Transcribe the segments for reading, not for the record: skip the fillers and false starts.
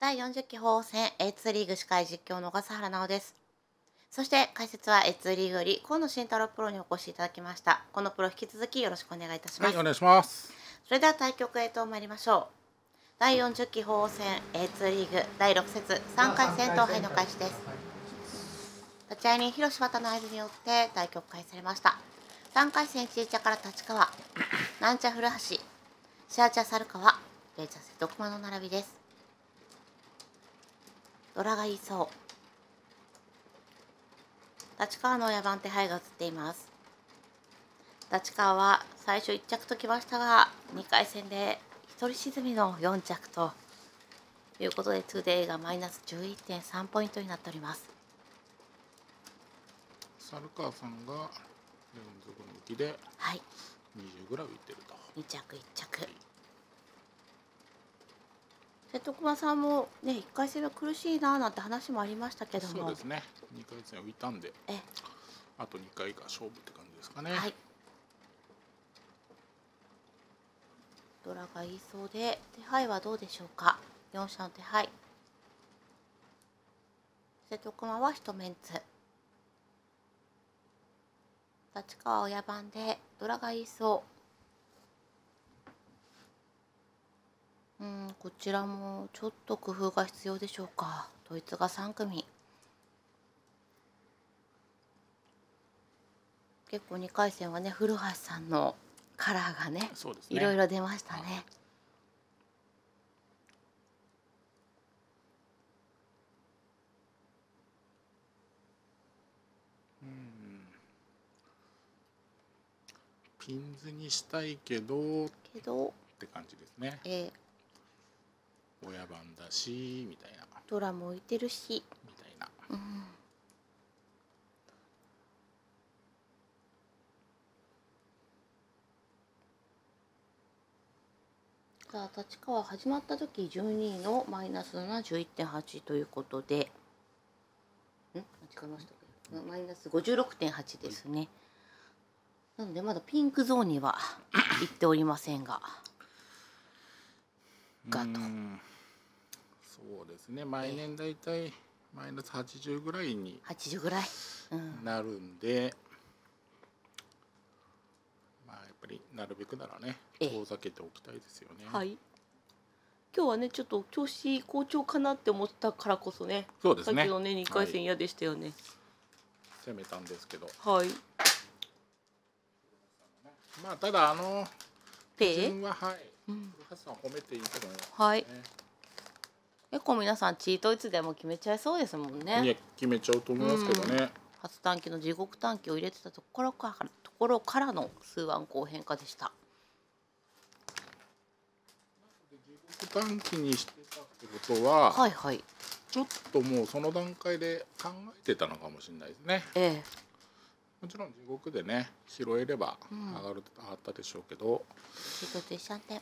第40期法戦 A2 リーグ司会実況の小笠原奈緒です。そして解説は A2 リーグより河野慎太郎プロにお越しいただきました。このプロ引き続きよろしくお願いいたします。 はい、お願いします。 それでは対局へと参りましょう。第40期法戦 A2 リーグ第6節3回戦闘杯の開始です。立ち会いに広島田の合図によって対局開始されました。3回戦1茶から立川、南茶古橋、シャーチャ猿川、レイチャ瀬戸熊の並びです。ドラがいそう。立川の親番手配が映っています。立川は最初1着ときましたが、2回戦で一人沈みの4着ということで、2デイがマイナス 11.3 ポイントになっております。 猿川さんが連続抜きで20ぐらい浮いてると。 2着1着。瀬戸熊さんもね、1回戦は苦しいななんて話もありましたけども、 そうですね、2回戦浮いたんで、あと2回が勝負って感じですかね。 はい。ドラがいいそうで、手配はどうでしょうか。4社の手配。瀬戸熊は1メンツ。立川親番でドラがいいそう。こちらもちょっと工夫が必要でしょうか。ドイツが3組。結構2回戦はね、古橋さんのカラーがね、いろいろ出ましたね。 ピンズにしたいけどって感じですね。親番だしみたいな。 ドラも浮いてるしみたいな。 さあ、立川始まった時12位のマイナス 71.8 ということで、間違えましたけど、マイナス 56.8 ですね。なのでまだピンクゾーンには行っておりませんが、 そうですね、毎年だいたいマイナス80ぐらいに 80ぐらい、 なるんで、まあやっぱりなるべくならね遠ざけておきたいですよね。 はい。今日はねちょっと調子好調かなって思ったからこそね、 そうですね、 さっきのね2回戦嫌でしたよね。 攻めたんですけど、 はい。 まあただペ自分は古橋さん褒めていいと思いますね。 はい。結構皆さんチートいつでも決めちゃいそうですもんね。 いや決めちゃうと思いますけどね。 初短期の地獄短期を入れてたところからの数ワンコウ変化でした。 地獄短期にしてたってことは、ちょっともうその段階で考えてたのかもしれないですね。もちろん地獄でね拾えれば上がったでしょうけど、 チートと一緒点。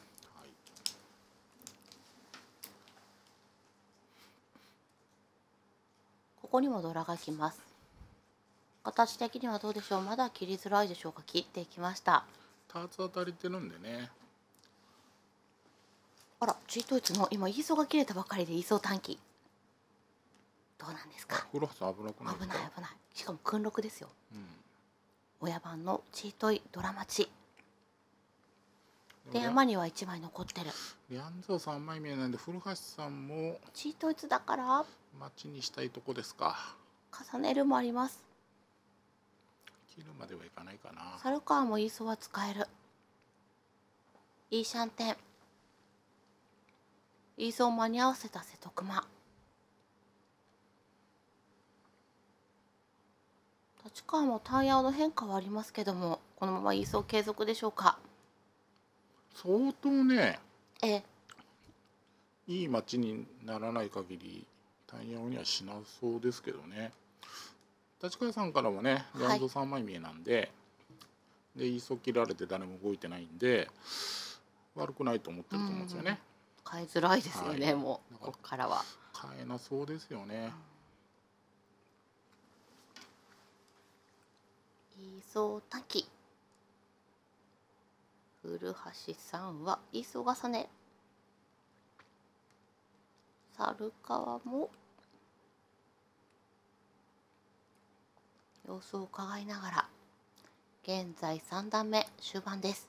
ここにもドラが来ます。形的にはどうでしょう。まだ切りづらいでしょうか。切っていきました。 ターツ当たりてるんでね。 あら、チートイツの今イーソーが切れたばかりでイーソー短期どうなんですか。 古橋さん危なくないですか。 危ない危ない。しかも訓録ですよ。親番のチートイドラ待ちで、山には1枚残ってる。 リャンゾー3枚目なんで古橋さんもチートイツだから待ちにしたいとこですか。 重ねるもあります。 切るまではいかないかな。 猿川もイーソーは使える。いいシャンテン。イーソーを間に合わせた瀬戸熊。立川もターンヤオの変化はありますけども、このままイーソー継続でしょうか。 相当ね、いい待ちにならない限りターンヤオにはしなそうですけどね。立川さんからもね、リャンゾー3枚見えなんで、でイーソー切られて誰も動いてないんで悪くないと思ってると思うんですよね。 変えづらいですよね、もうここからは変えなそうですよね。 イーソー短期。古橋さんはイーソー重ね。 猿川も様子を伺いながら、現在3段目終盤です。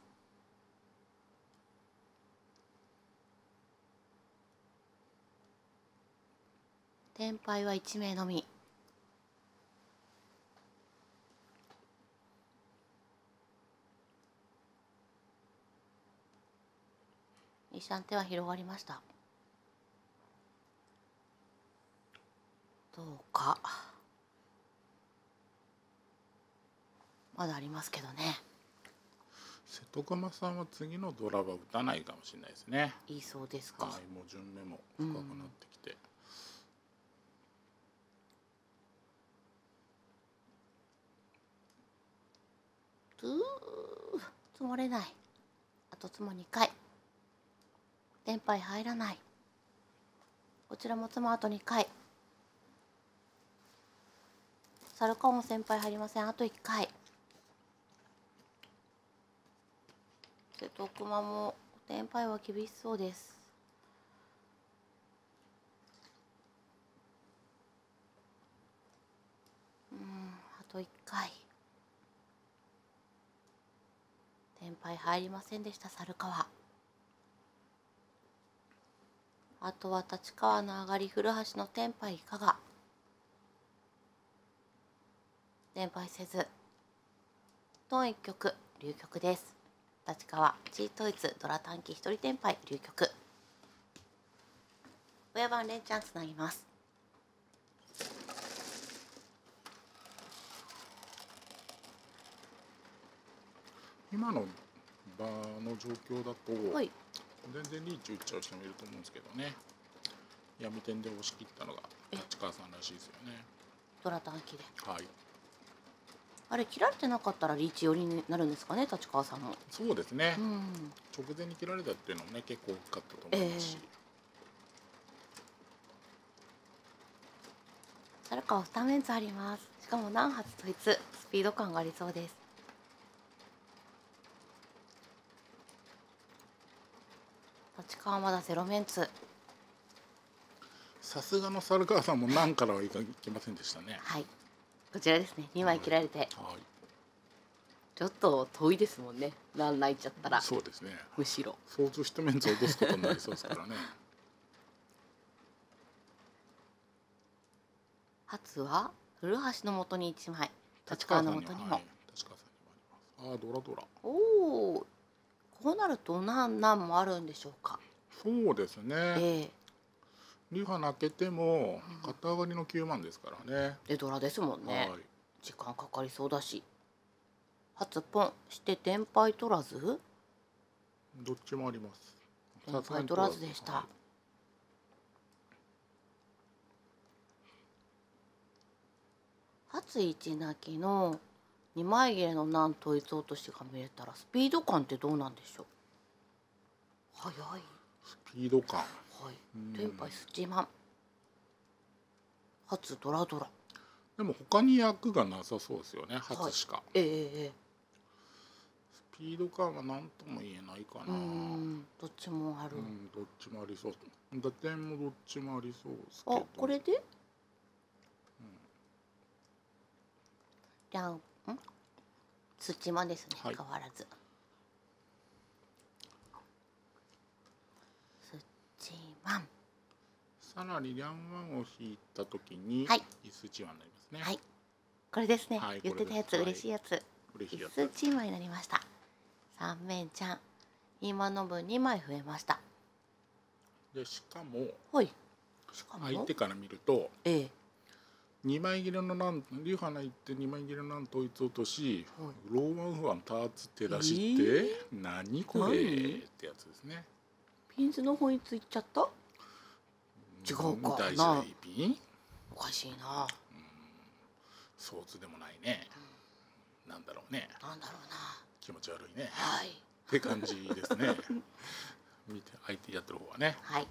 天敗は1名のみ。2三手は広がりました。どうか。まだありますけどね。 瀬戸熊さんは次のドラは打たないかもしれないですね。 いいそうですか。 はい、もう順目も深くなってきて。 積もれない。あと積も2回。天敗入らない。こちらも積もあと2回。猿川も先輩入りません。あと1回。瀬戸熊も天敗は厳しそうです。あと1回。天敗入りませんでした、猿川。あとは立川の上がり、古橋の天敗いかが。天敗せず。トン一局、龍局です。立川、地位統一、ドラ短期一人天敗、龍局。親番連チャンつなぎます。 今の場の状況だと、 はい、 全然リーチ打っちゃう人もいると思うんですけどね。闇天で押し切ったのが立川さんらしいですよね。 ドラ短期で。 はい。 あれ切られてなかったらリーチ寄りになるんですかね、立川さんも。 そうですね。 直前に切られたっていうのもね、結構大きかったと思いますし。 猿川2面図あります。しかも何発統一、スピード感がありそうです。立川まだ0面図。 さすがの猿川さんも何からはいきませんでしたね。 はい、こちらですね。2枚切られて、 はい、 ちょっと遠いですもんね。何泣いちゃったら。 そうですね。 むしろ相当一面図を落とすことになりそうですからね。 初は古橋のもとに1枚、立川のもとにも。 立川さんにもあります。ドラドラ。 おお、こうなると何もあるんでしょうか。 そうですね。リハ泣けても肩上がりの9万ですからね。 でドラですもんね。時間かかりそうだし。初ポンして天敗取らず。 どっちもあります。 天敗取らずでした。初一泣きの2枚切れの難統一落としが見れたらスピード感ってどうなんでしょう。速い。 スピード感。 はい。天敗スチマン。初ドラドラ。 でも他に役がなさそうですよね。初しか。 スピード感は何とも言えないかな。 どっちもある。 どっちもありそう。打点もどっちもありそうですけど。 これで？土間ですね。変わらず。土間。 さらにリャンワンを引いたときに、イスチワになりますね。 はい。これですね。言ってたやつ、嬉しいやつ。イスチマになりました。三面ちゃん。今の分2枚増えました。 でしかも、相手から見ると、2枚切れのリュハナ行って2枚切れのなん統一落とし、ローマンファンターツ手出しって、何これってやつですね。 ピンズの方についちゃった？違うか大事なピン？ おかしいな。 ソーツでもないね。なんだろうね。 なんだろうな。 気持ち悪いね。 はい。 って感じですね。見て相手やってる方はね。 はい。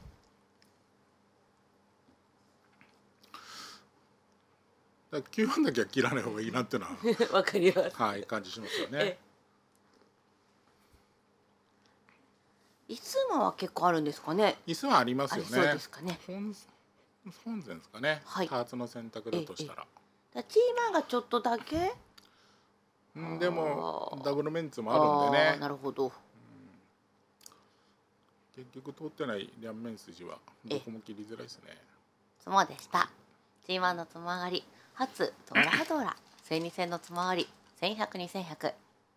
9番だけは切らない方がいいなっていうのはわかります。 はい、感じしますよね。 いつもは結構あるんですかね。 椅子はありますよね。 そうですかね。 本膳ですかね。 はい。 パーツの選択だとしたら。 チーマンがちょっとだけ。 でもダブルメンツもあるんでね。 なるほど。 結局通ってない両面筋はどこも切りづらいですね。 つもでした。チーマンのつも上がり、初ドラドラ、12戦のつも上がり、1100、2100。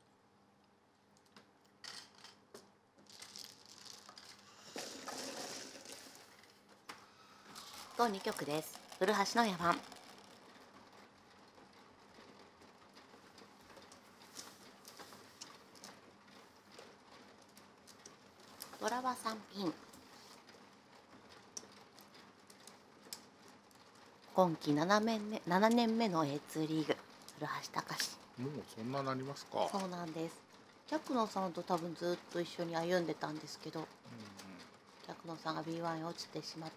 と2曲です。古橋の野蛮。ドラは3ピン。今季7年目の A2 リーグ、古橋隆。 もうそんななりますか。 そうなんです。百野さんと多分ずっと一緒に歩んでたんですけど、百野さんが B1 に落ちてしまって、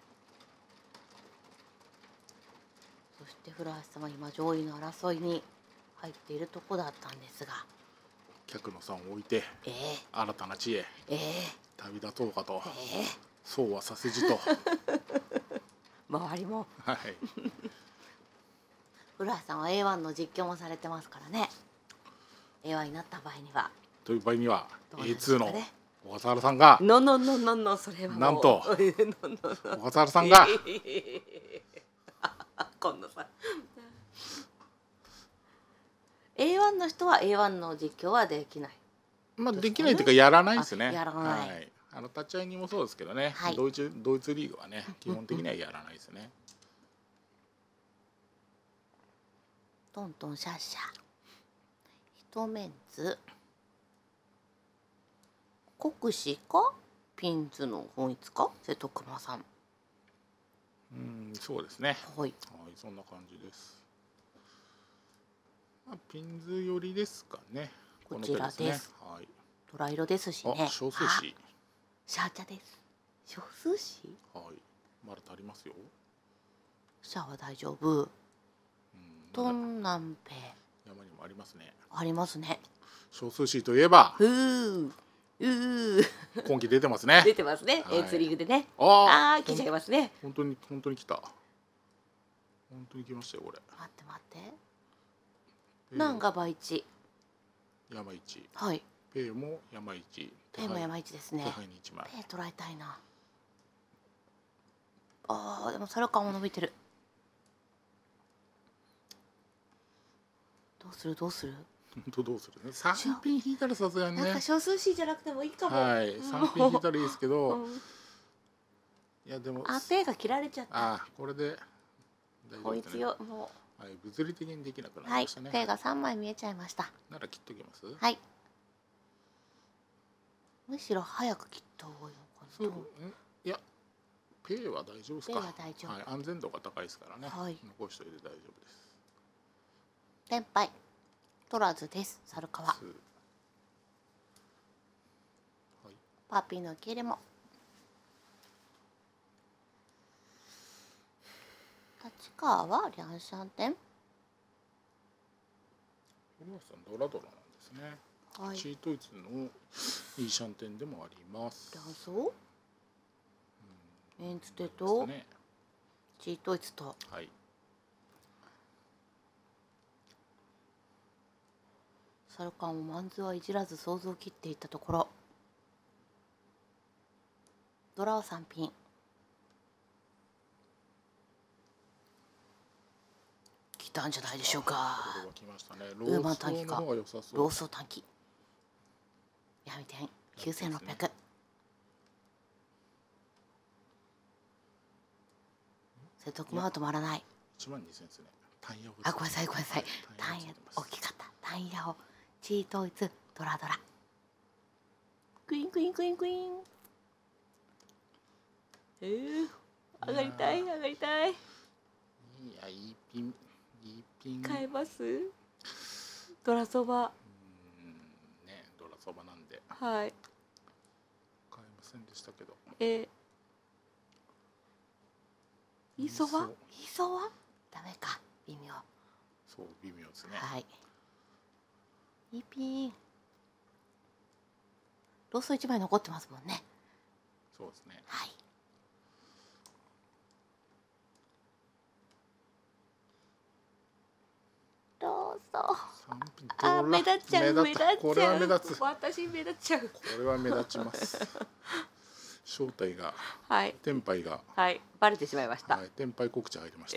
そして古橋さんは今上位の争いに入っているとこだったんですが、 百野さんを置いて、新たな地へ、旅立とうかと、そうはさせじと周りも、 はい古橋さんは A1 の実況もされてますからね。A1 になった場合にはという場合には、 ね、 A2 の小笠原さんがそれはなんと小笠原さんが今度さA1 の人は A1 の実況はできない。 まあできないというかやらないですね。 やらない。 はい、立ち会いにもそうですけどね、 はい、 ドイツリーグはね基本的にはやらないですね。 トントンシャッシャ一メンツ国士かピンズの本一か瀬戸熊さん。 そうですね。 はい、 そんな感じです。ピンズ寄りですかね。 こちらです。 はい。 ドラ色ですしね。 少数紙。 シャーチャです。少数紙？ はい。まだ足りますよ。 シャは大丈夫。トン南平。 山にもありますね。 ありますね。 少数紙といえば。今季出てますね。 出てますね。A2 リーグでね。来ちゃいますね。 本当に来た。本当に来ましたよこれ。 待って。南が倍一。 山一。 はい。 ペイも山一。 ペイも山一ですね。 手配に1枚。 ペイ捉えたいな。でもサルカンも伸びてる。どうする？ どうするね。3ピン引いたらさすがにね。 なんか少数紙じゃなくてもいいかも。 はい。3ピン引いたらいいですけど。いやでも。 ペイが切られちゃった。 これで。 こいつよもう。はい。物理的にできなくなりましたね。 はい。ペイが3枚見えちゃいました。 なら切っときます。 はい。むしろ早く切った方がいいのかな。 いや。ペイは大丈夫ですか。 ペイは大丈夫。 はい。安全度が高いですからね。 はい。 残しておいて大丈夫です。 連敗。取らずです。猿川。はい、パーピーの受け入れも。立川はリャンシャン店。 ドラなんですね。はい、チートイツのいいシャン店でもあります。 リャンソー？メンツテと、チートイツと。 はい。 サルカンもマンズはいじらず想像を切っていったところ、ドラは3ピン。来たんじゃないでしょうか。 ウーマン短期か。ローソー短期。闇点9600。瀬戸熊は止まらない。 1万2000ですね。 ごめんなさい。タンヤ大きかった。タンヤをチートイツドラ。クイーン。上がりたい。 いや、いいピン。 買えます？ドラそば。 ね、ドラそばなんで。 はい。 買えませんでしたけど。 いいそば？ダメか。微妙。 そう、微妙ですね。 はい。いいピン。 ローソン1枚残ってますもんね。 そうですね。 はい。ローソン。あ、目立っちゃう。目立っちゃう。 これは目立つ。 私目立っちゃう。 これは目立ちます。正体が、 はい。 天杯が、 はい、バレてしまいました。 はい、天杯告知入りました。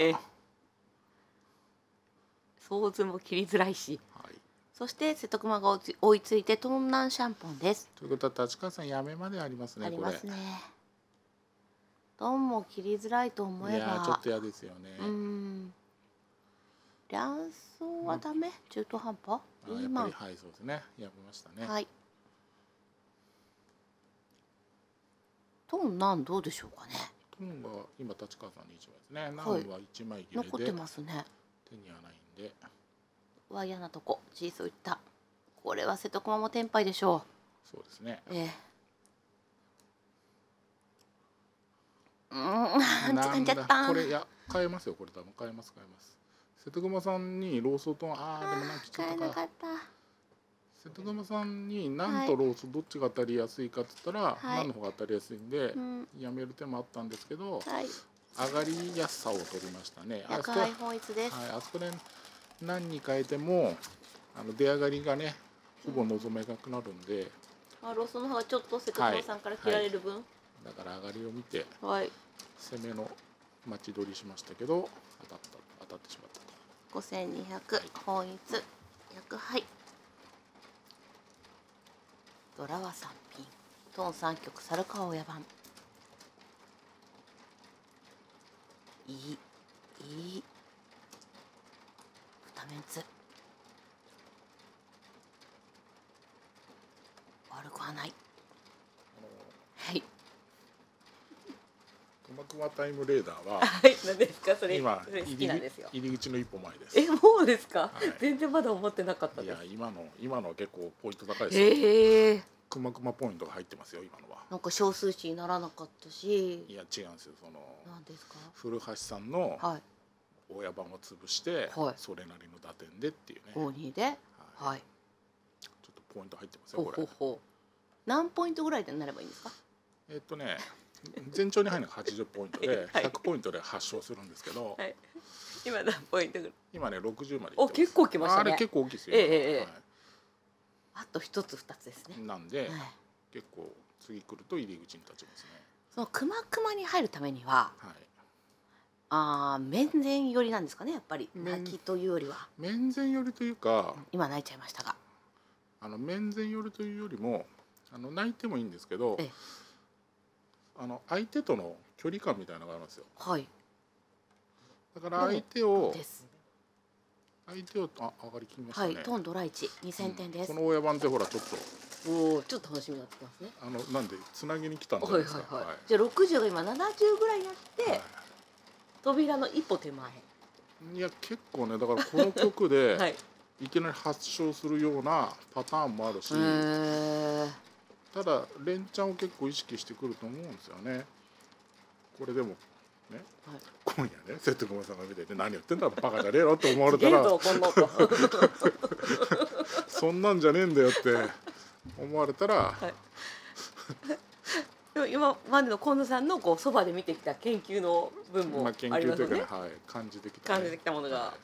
想像も切りづらいし。 はい。 そして瀬戸熊が追いついて東南シャンポンです。 ということは立川さんやめまでありますね。 ありますね。ドンも切りづらいと思えば。 いやちょっと嫌ですよね。 卵巣はダメ、中途半端。 やっぱりはいそうですね。やめましたね。 はい。トンなんどうでしょうかね。 トンが今立川さんに1枚ですね。ナンは1枚切れで残ってますね。 手にはないんで。 わ、嫌なとこ。チーズをいった。これは瀬戸熊も天杯でしょう。そうですね。 掴んじゃった。 これいや変えますよ。これ多分変えます。瀬戸熊さんにローソンとでもなんか変えなかった。 瀬戸熊さんにナンとローソンどっちが当たりやすいかって言ったら、ナンの方が当たりやすいんで、やめる手もあったんですけど、上がりやすさを取りましたね。 役割本一です。 あそこでナンに変えても出上がりがねほぼ望めなくなるんで、 ローソンの方がちょっと瀬戸熊さんから切られる分、 だから上がりを見て攻めの待ち取りしましたけど当たってしまったと。 5200、本一100杯。ドラは3品、トン3曲、猿川親番。いい2メンツ悪くはない。はい。 くまくまタイムレーダーは何ですかそれ。 今好きなんですよ。 入り口の一歩前です。 もうですか。全然まだ思ってなかったです。 いや今のは結構ポイント高いですよ。くまくまポイントが入ってますよ今のは。 なんか小数値にならなかったし。 いや違うんですよ。 何ですか。 古橋さんの親番を潰してそれなりの打点でっていうね。 52で、はい。 ちょっとポイント入ってますよこれ。 何ポイントぐらいでなればいいんですか。 前兆に入るのが80ポイントで100ポイントで発症するんですけど、 今何ポイントぐらい。 今ね60まで。 結構きましたね。 あれ結構大きいですよ。 あと1つ2つですね。 なんで結構次来ると入り口に立ちますね。 そのくまくまに入るためには、面前寄りなんですかね。やっぱり泣きというよりは面前寄りというか、 今泣いちゃいましたが、 面前寄りというよりも泣いてもいいんですけど、相手との距離感みたいなのがあるんですよ。だから相手を上がりきりましたね。 トンドラ1、2000点です。 この親番ってほらちょっとちょっと楽しみになってきますね。 なんでつなぎに来たんじゃないですか。 じゃあ60が今70ぐらいになって、扉の一歩手前。 いや結構ねだからこの曲でいきなり発症するようなパターンもあるし、ただ連チャンを結構意識してくると思うんですよね。これでもね、今夜ね瀬戸熊さんが見てて何言ってんだバカじゃねえのって思われたらそんなんじゃねえんだよって思われたら、 でも今までの近野さんのそばで見てきた研究の分もありますよね。 感じてきたものが。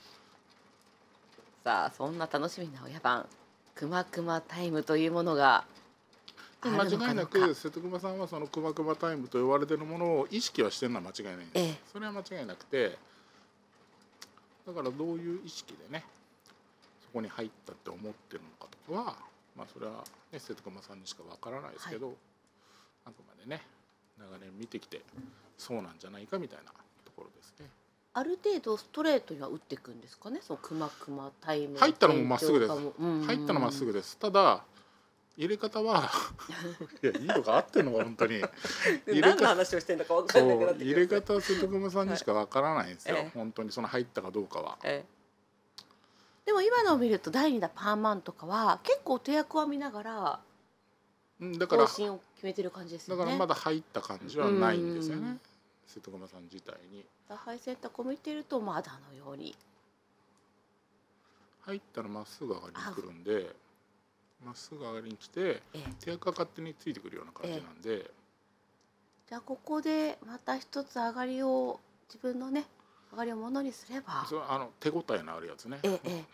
さあそんな楽しみな親番くまくまタイムというものが間違いなく瀬戸熊さんはそのくまくまタイムと言われてるものを意識はしてるのは間違いないんです。それは間違いなくて、だからどういう意識でねそこに入ったって思ってるのかとかはそれはね瀬戸熊さんにしかわからないですけど、あくまでね長年見てきてそうなんじゃないかみたいなところですね。 ある程度ストレートには打っていくんですかね。そのくまくまタイム入ったのもまっすぐです。入ったのまっすぐです。ただ入れ方はいやいいのか合ってんのか本当に何の話をしてんのか分かんなくなってきました。 入れ方は瀬戸熊さんにしかわからないんですよ、本当にその入ったかどうかは。 でも今のを見ると第2打パーマンとかは結構手役は見ながら方針を決めてる感じですよね。 だからまだ入った感じはないんですよね、瀬戸熊さん自体に。 打敗選択を見てるとまだのように入ったらまっすぐ上がりに来るんで。 まっすぐ上がりに来て、手が勝手についてくるような感じなんで、 じゃあここでまた一つ上がりを自分のね上がりをものにすれば、 そう手応えのあるやつね。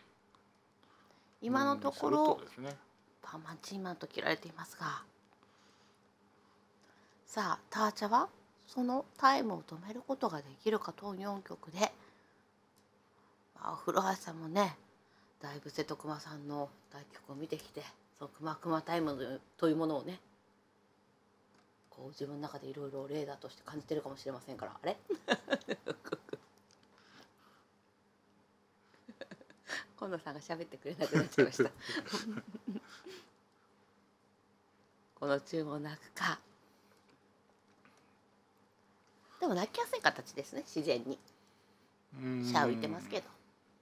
今のところですね、 パンマンチーマンと切られていますが、さあターチャはそのタイムを止めることができるかと4局で、古橋さんもねだいぶ瀬戸熊さんの対局を見てきて、そのクマクマタイムというものをねこう自分の中でいろいろレーダーとして感じてるかもしれませんから、あれ今野さんが喋ってくれなくなっちゃいましたこの注文泣くか、でも泣きやすい形ですね、自然にシャー浮いてますけど。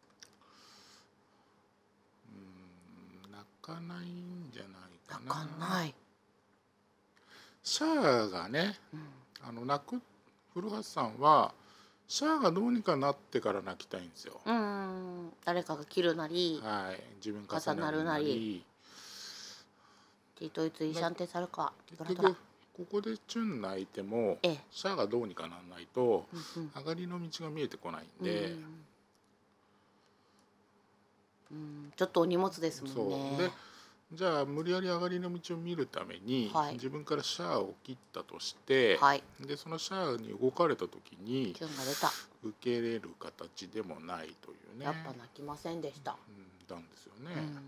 泣かないんじゃないかな。 泣かない。 シャアがね、泣く古橋さんはシャアがどうにかなってから泣きたいんですよ。 誰かが切るなり、 自分重なるなり、 T統一イシャンテサルカ、 結局ここでチュン泣いてもシャアがどうにかならないと上がりの道が見えてこないんで、 ちょっとお荷物ですもんね。 でじゃあ無理やり上がりの道を見るために、自分からシャアを切ったとして、でそのシャアに動かれた時に受け入れる形でもないというね。 やっぱ泣きませんでした。 なんですよね。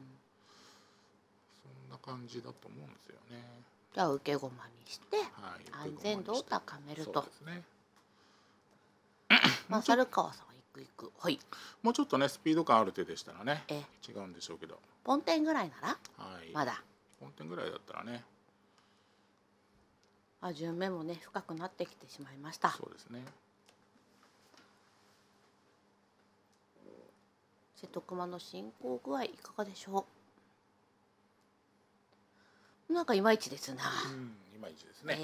そんな感じだと思うんですよね。 じゃあ受け駒にして安全度を高めると。そうですね。猿川さんは行く。 もうちょっとねスピード感ある手でしたらね、違うんでしょうけど。 ポンテンぐらいなら、まだポンテンぐらいだったらね、 順目もね深くなってきてしまいました。 そうですね。 瀬戸熊の進行具合いかがでしょう。なんかいまいちですな。 いまいちですね。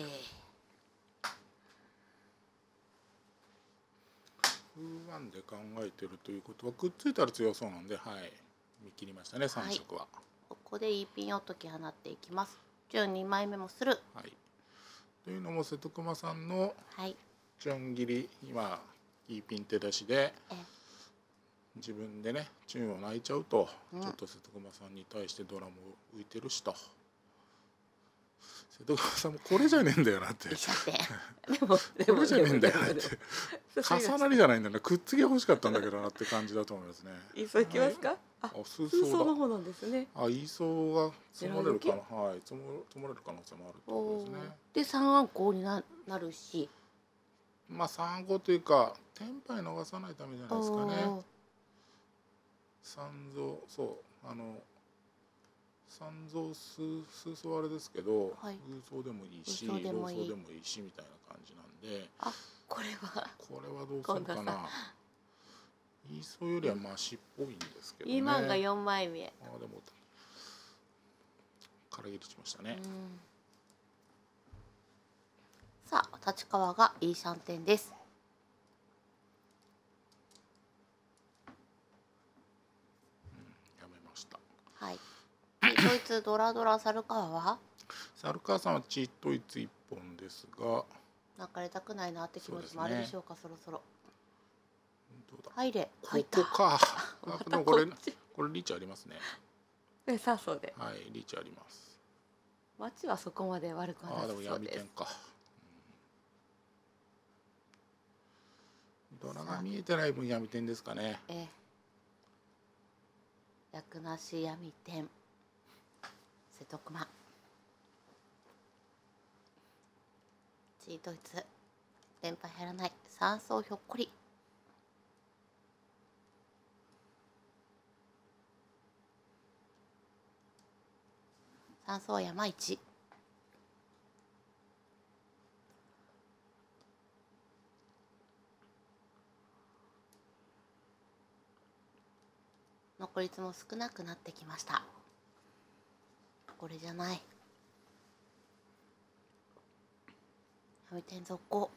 風1で考えてるということはくっついたら強そうなんで、見切りましたね、3色は。 ここでいいピンを解き放っていきます。順2枚目もする。 というのも瀬戸熊さんの順切り、今いいピン手出しで自分でねチュンを泣いちゃうと、ちょっと瀬戸熊さんに対してドラム浮いてるしと。瀬戸熊さんもこれじゃねえんだよなってこれじゃねえんだよなって重なりじゃないんだよな、くっつき欲しかったんだけどなって感じだと思いますね。 いそういきますか。 数層の方なんですね。 いい層が積まれるかな、積まれる可能性もあると思いますね。 で3暗号になるし、 3暗号というかテンパイ逃さないためじゃないですかね。三蔵、三蔵数層あれですけど、偶層でもいいし同層でもいいしみたいな感じなんで、 これはどうするかな。いい層よりはマシっぽいんですけどね。 今が4枚目。 でも空切りしましたね。 さあ立川がいいシャンテンです。 やめました。 ドイツドラ猿川は猿川さんはチートイツ1本ですが、 泣かれたくないなって気持ちもあるでしょうか。そろそろ入れ。 ここか。でもこれリーチありますね。 そうで。 リーチあります。 街はそこまで悪くはなさそうです。 でも闇点か。ドラが見えてない分闇点ですかね。 役なし闇点。瀬戸熊。チートイツ。連敗減らない。3層ひょっこり。3層山一。残り率も少なくなってきました。これじゃない。闇点続行。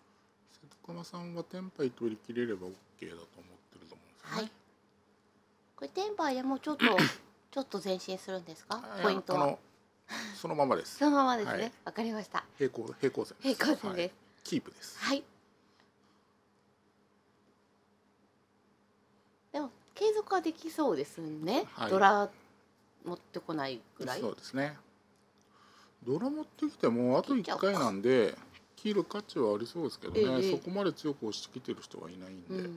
瀬戸熊さんはテンパイ取り切れれば OK だと思ってると思うんですよね。 これテンパイでもちょっと前進するんですか？ポイントは。 そのままです。 そのままですね。 はいわかりました。 平行線です。 平行線です。 キープです。 はい。でも継続はできそうですね。ドラ持ってこないぐらい。 そうですね。ドラ持ってきてもあと1回なんで切る価値はありそうですけどね、そこまで強く押してきてる人はいないんで。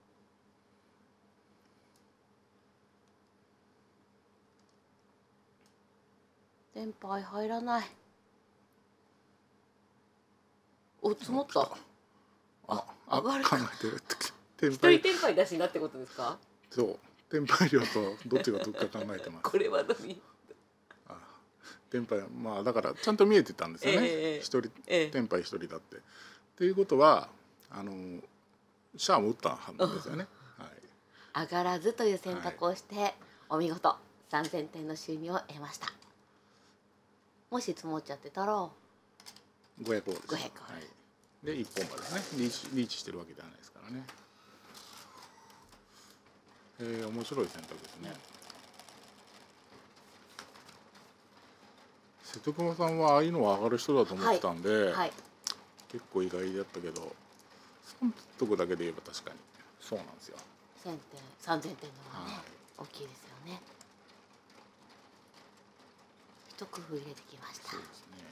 テンパイ入らない。お、積もった。上がるか。 考えてるって。 一人テンパイ出しなってことですか？ そう。テンパイ量とどっちが得か考えてます。 これは何？ テンパイ、まあだからちゃんと見えてたんですよね。一人テンパイ一人だって。っていうことはシャアも打ったはずですよね。 上がらずという選択をして、お見事3000点の収入を得ました。もし積もっちゃってたら500 オールです。で1本までですね。リーチしてるわけではないですからね。面白い選択ですね。瀬戸熊さんはああいうのは上がる人だと思ってたんで、結構意外だったけど、損得だけで言えば確かにそうなんですよ。 1000点3000点のはね、大きいですよね。一工夫入れてきました。そうですね。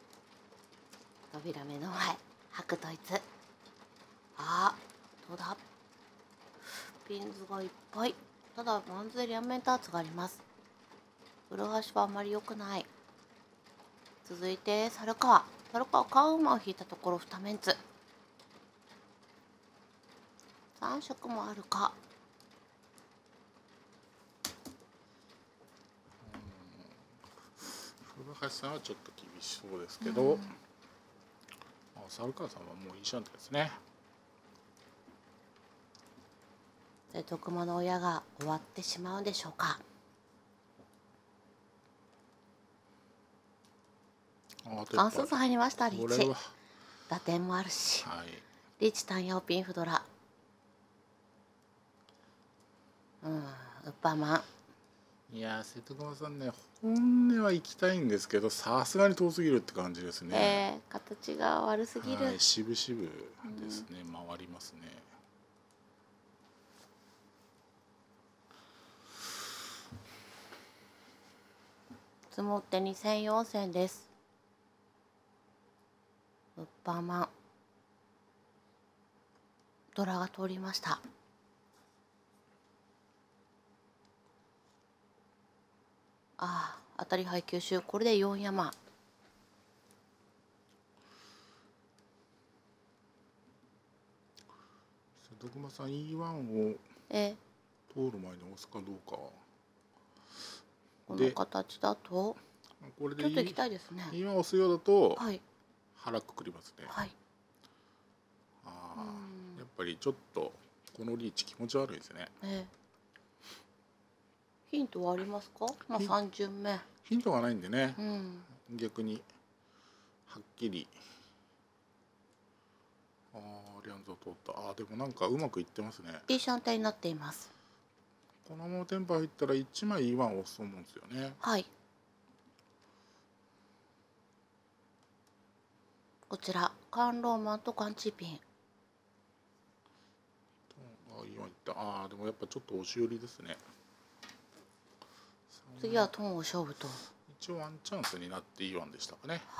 扉目の前、白統一。どうだ。ピンズがいっぱい。ただマンズ両面ターツがあります。古橋はあんまり良くない。続いて猿川カウマを引いたところ2メンツ。3色もあるか。 古橋さんはちょっと厳しそうですけど、猿川さんはもういいシャンテですね。 瀬戸熊の親が終わってしまうんでしょうか。関数入りました。リーチ打点もあるし、リーチ単ヤオピンフドラ、ウッパーマン。いや瀬戸熊さんね、本音は行きたいんですけど、さすがに遠すぎるって感じですね。 形が悪すぎる。 渋々ですね。回りますね。 積もって2000、4000です。ウッパーマンドラが通りました。当たり配球集、これで4山。 瀬戸熊さん E1 を通る前に押すかどうか。 この形だとこれでちょっと行きたいですね。 E1 押すようだと腹くくりますね。やっぱりちょっとこのリーチ気持ち悪いですね。 ヒントはありますか？3巡目ヒントがないんでね、逆にはっきりリャンズを通った。でもなんかうまくいってますね。 いいシャンテになっています。 このままテンパ入ったら1枚 E1 を押すと思うんですよね。 こちらカンローマンとカンチーピン。 E1 いった。でもやっぱちょっと押し寄りですね。 次はトンを勝負と。 一応ワンチャンスになってE1でしたかね。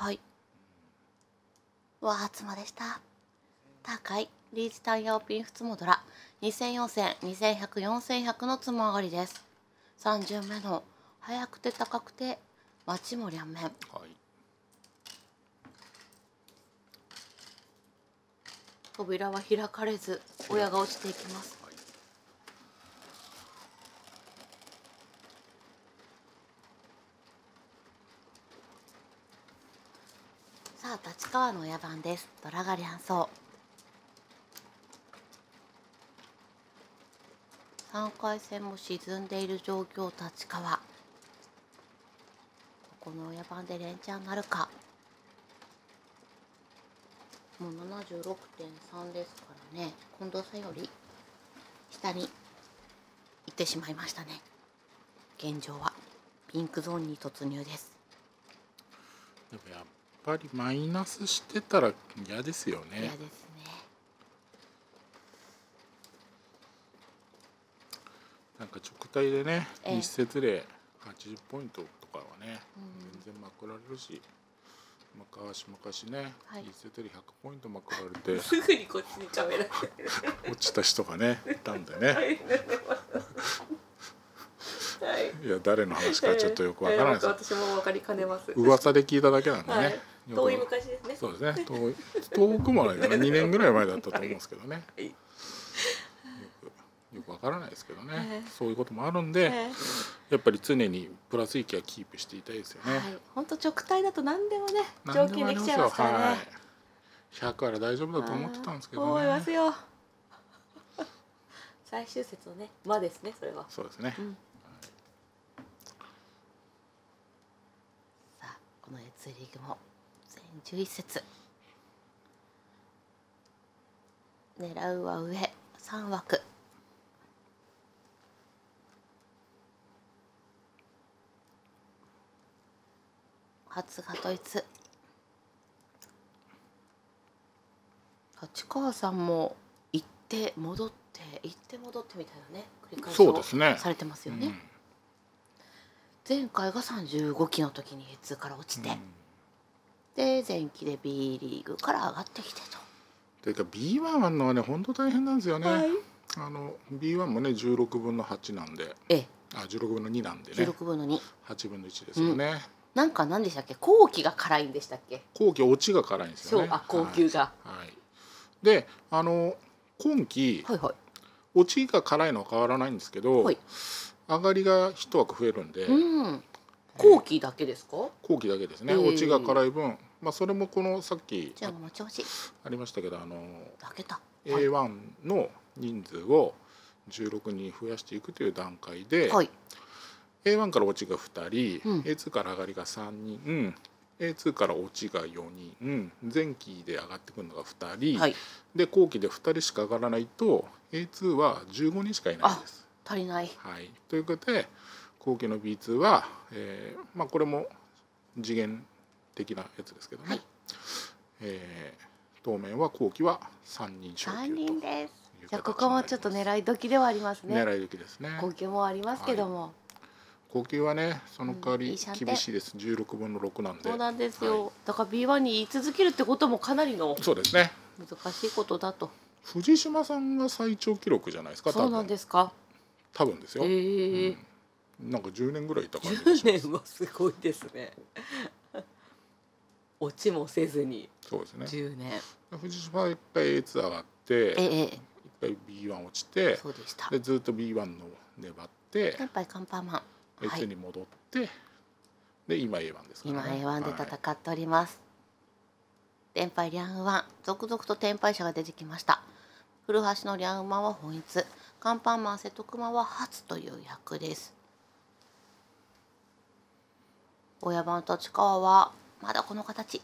妻でした。高いリーチタンヤオピンフツモドラ2000、4000、2100、4100のつも上がりです。3巡目の早くて高くて待ちも両面。扉は開かれず親が落ちていきます。さあ立川の親番です。ドラがリャンソー。3回戦も沈んでいる状況立川。この親番で連チャンなるか。もう 76.3 ですからね。近藤さんより下にいってしまいましたね。現状はピンクゾーンに突入です。 でもやっぱりマイナスしてたら嫌ですよね。 嫌ですね。 なんか直対でね、 ええ一節で80ポイントとかはね、全然まくられるし、昔ね、 はい一節で100ポイントまくられてすぐにこっちにカメラ落ちた人がねいたんでね、 はい、 いや誰の話かちょっとよくわからないです。 私も分かりかねます。 噂で聞いただけなんでね、 はい、遠い昔ですね。 そうですね、遠くもないかな、2年ぐらい前だったと思うんですけどね、 はい、 よくわからないですけどね、そういうこともあるんで、やっぱり常にプラス域はキープしていたいですよね。 はい、本当直対だと何でもね条件できちゃいますからね。 はい、100あら大丈夫だと思ってたんですけどね。 思いますよ。最終節のね間ですね、それは。 そうですね。 さあこの A2 リーグも全11節、狙うは上3枠。初がドイツ。立川さんも行って戻って行って戻ってみたいなね繰り返しをされてますよね。前回が35期の時に A2 から落ちて、で前期で B リーグから上がってきてと。 というか B1 あるのはね本当大変なんですよね。 はい、 B1 もね16分の8なんで、16分の2なんでね。 16分の2。 8分の1ですよね。 なんか何でしたっけ、後期が辛いんでしたっけ。 後期落ちが辛いんですよね。 後級が。 はい。で今期落ちが辛いのは変わらないんですけど、上がりが1枠増えるんで。 後期だけですか。 後期だけですね。落ちが辛い分、それもこのさっきありましたけどA1 の人数を16に増やしていくという段階で、A1 から落ちが2人、A2 から上がりが3人、A2 から落ちが4人、前期で上がってくるのが2人、で後期で2人しか上がらないと A2 は15人しかいないです。 足りない。 ということで後期の B2 は、これも次元的なやつですけどね、当面は後期は3人昇級という形になります。 じゃあここもちょっと狙い時ではありますね。 狙い時ですね。 後期もありますけども、 後期はねその代わり厳しいです。16分の6なんで。 そうなんですよ。だから B1 に居続けるってこともかなりのそうですね、 難しいことだと。 藤島さんが最長記録じゃないですか。 そうなんですか。 多分ですよ。なんか10年ぐらいいた感じがします。10年はすごいですね。落ちもせずに。 そうですね。 10年。 藤島は1回 A2 上がって、1回 B1 落ちて、でずっと B1 の粘って、 やっぱりカンパーマン A2 に戻って、で今 A1 ですからね。 今 A1 で戦っております。連敗リャンウマン、続々と転敗者が出てきました。古橋のリャンウマンは本一、カンパンマン瀬戸熊は初という役です。親番立川はまだこの形。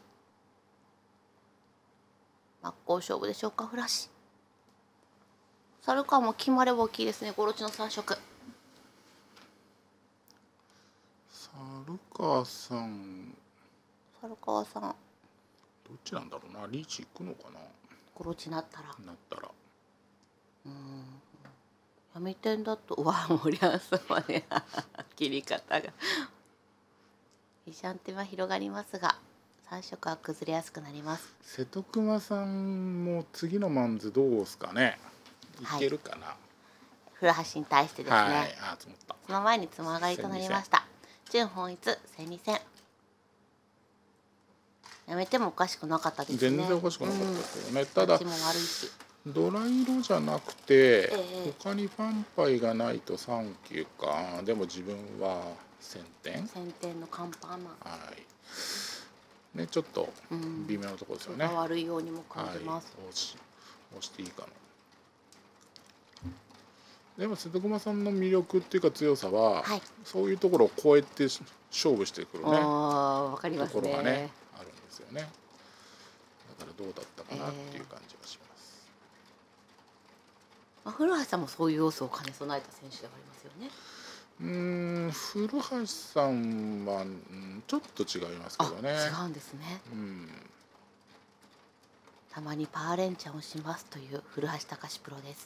真っ向勝負でしょうか。フラッシュ。猿川も決まれば大きいですね。ゴロチの3色。 猿川さん。 どっちなんだろうな。リーチ行くのかな。 ゴロチなったら。 闇点だと森安さんはね切り方がイシャンテは広がりますが3色は崩れやすくなります。 瀬戸熊さんも次のマンズどうですかね。いけるかな。 古橋に対してですね。その前につま上がりとなりました。準本一戦2戦。やめてもおかしくなかったですね。 全然おかしくなかったですよね。ただドライ色じゃなくて、他にファンパイがないと3級か。でも自分は1000点のカンパーマン。 ね、ちょっと微妙なところですよね。 悪いようにも感じます。 押していいかな。でも瀬戸熊さんの魅力っていうか強さは、そういうところを超えて勝負してくるね。 わかりますね。 ところがねあるんですよね。だからどうだったかなっていう感じがします。 まあ、古橋さんもそういう要素を兼ね備えた選手ではありますよね。 古橋さんは、ちょっと違いますけどね。 違うんですね。たまにパーレンチャンをしますという古橋隆プロです。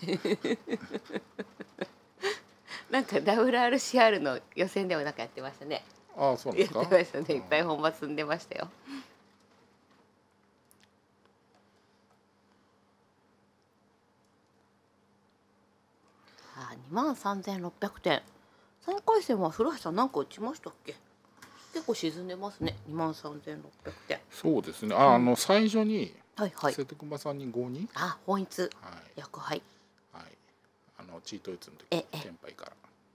なんか WRCR の予選でもなんかやってましたね。 ああ、そうなんですか。 やってましたね。いっぱい本番積んでましたよ。23,600点。3回戦は古橋さん何個打ちましたっけ？結構沈んでますね。23,600点。 そうですね。最初に瀬戸熊さんに5-2。 本一。役杯。 はい。チートイツの時先輩から。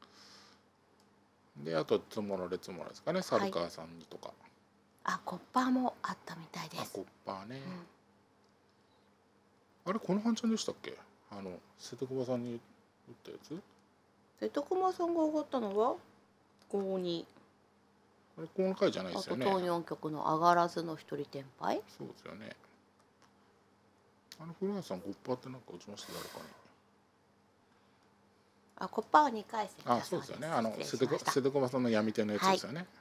で、あとつもろれつもろですかね。猿川さんにとか。 コッパーもあったみたいです。 コッパーね。あれこの半ちゃんでしたっけ？瀬戸熊さんに打ったやつ？ 瀬戸熊さんが上がったのは5-2。 あれこの回じゃないですよね。 あと東4局の上がらずの一人転敗。 そうですよね。古橋さんコッパーってなんか打ちました誰かに。 コッパーは2回戦。 そうですよね。瀬戸熊さんの闇手のやつですよね。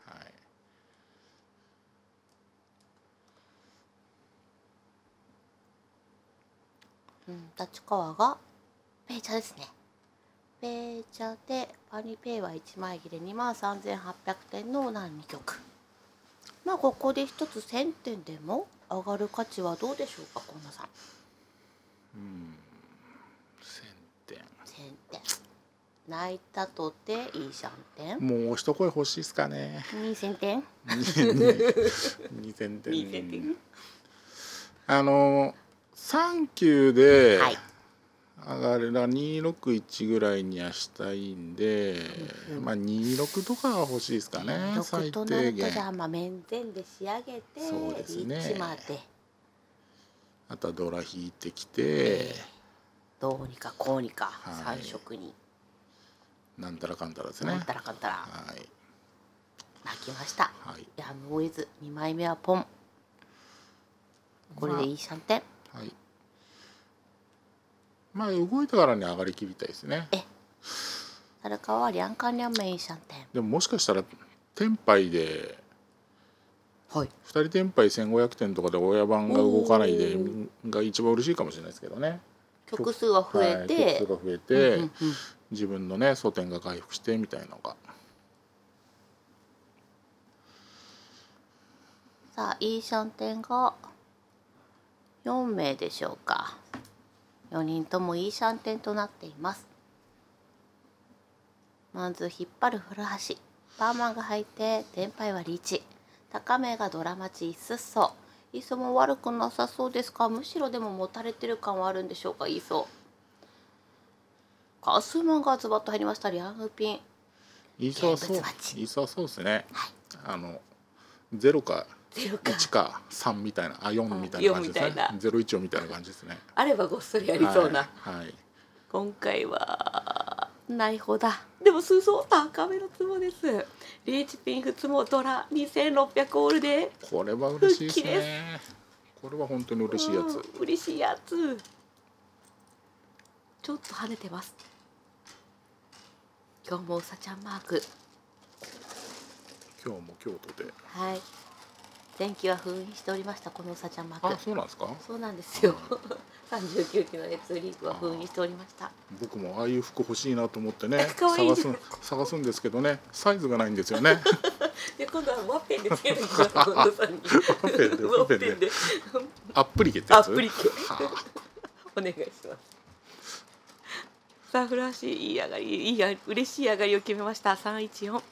立川がペイチャですね。ペイチャでパニペイは1枚切れ23,800点の2局。まあここで一つ1000点でも上がる価値はどうでしょうか、近田さん。 1000点。 1000点。泣いたとていいシャン点。 もう一声欲しいですかね。 2000点。 2000点。3級で上がるら261ぐらいにはしたいんで、まあ26とかは欲しいですかね。 26となるとじゃあ面前で仕上げてそうですね。 リーチまで。 あとはドラ引いてきて、 どうにかこうにか3色に。 なんたらかんたらですね。 なんたらかんたら。泣きました。やむを得ず2枚目はポン。これでいいシャンテン。 まあ動いたからに上がりきりたいですね。 猿川はリャンカンリャンメインシャンテン。 でももしかしたらテンパイで2人テンパイ1500点とかで親番が動かないでが一番嬉しいかもしれないですけどね。 曲数が増えて、 自分のね素点が回復してみたいなのが。 さあいいシャンテンが4名でしょうか。4人ともいいシャンテンとなっています。まず引っ張る古橋。パーマンが入ってテンパイはリーチ。高めがドラマチイスッソ。イーソも悪くなさそうですか。むしろでも持たれてる感はあるんでしょうか、イーソ。カスマンがズバッと入りました。リャンフピン。 イーソはそうですね。0か1か3みたいな、4みたいな感じですね。014みたいな感じですね。 あればごっそりやりそうな。今回はない方だ。でも数層高めのツボです。リーチピンフツモドラ2600オールで。 これは嬉しいですね。これは本当に嬉しいやつ。 嬉しいやつ。ちょっと跳ねてます。今日もうさちゃんマーク。 今日も京都で。 前期は封印しておりました、このうさちゃんマーク。 そうなんですか。 そうなんですよ。39期のFリーグは封印しておりました。 僕もああいう服欲しいなと思ってね探すんですけどね、サイズがないんですよね。 で今度はワッペンでつけてきます。近藤さんに。ワッペンで。 アップリケってやつ。 アップリケ。お願いします。さあ古橋いい上がり、嬉しい上がりを決めました。314。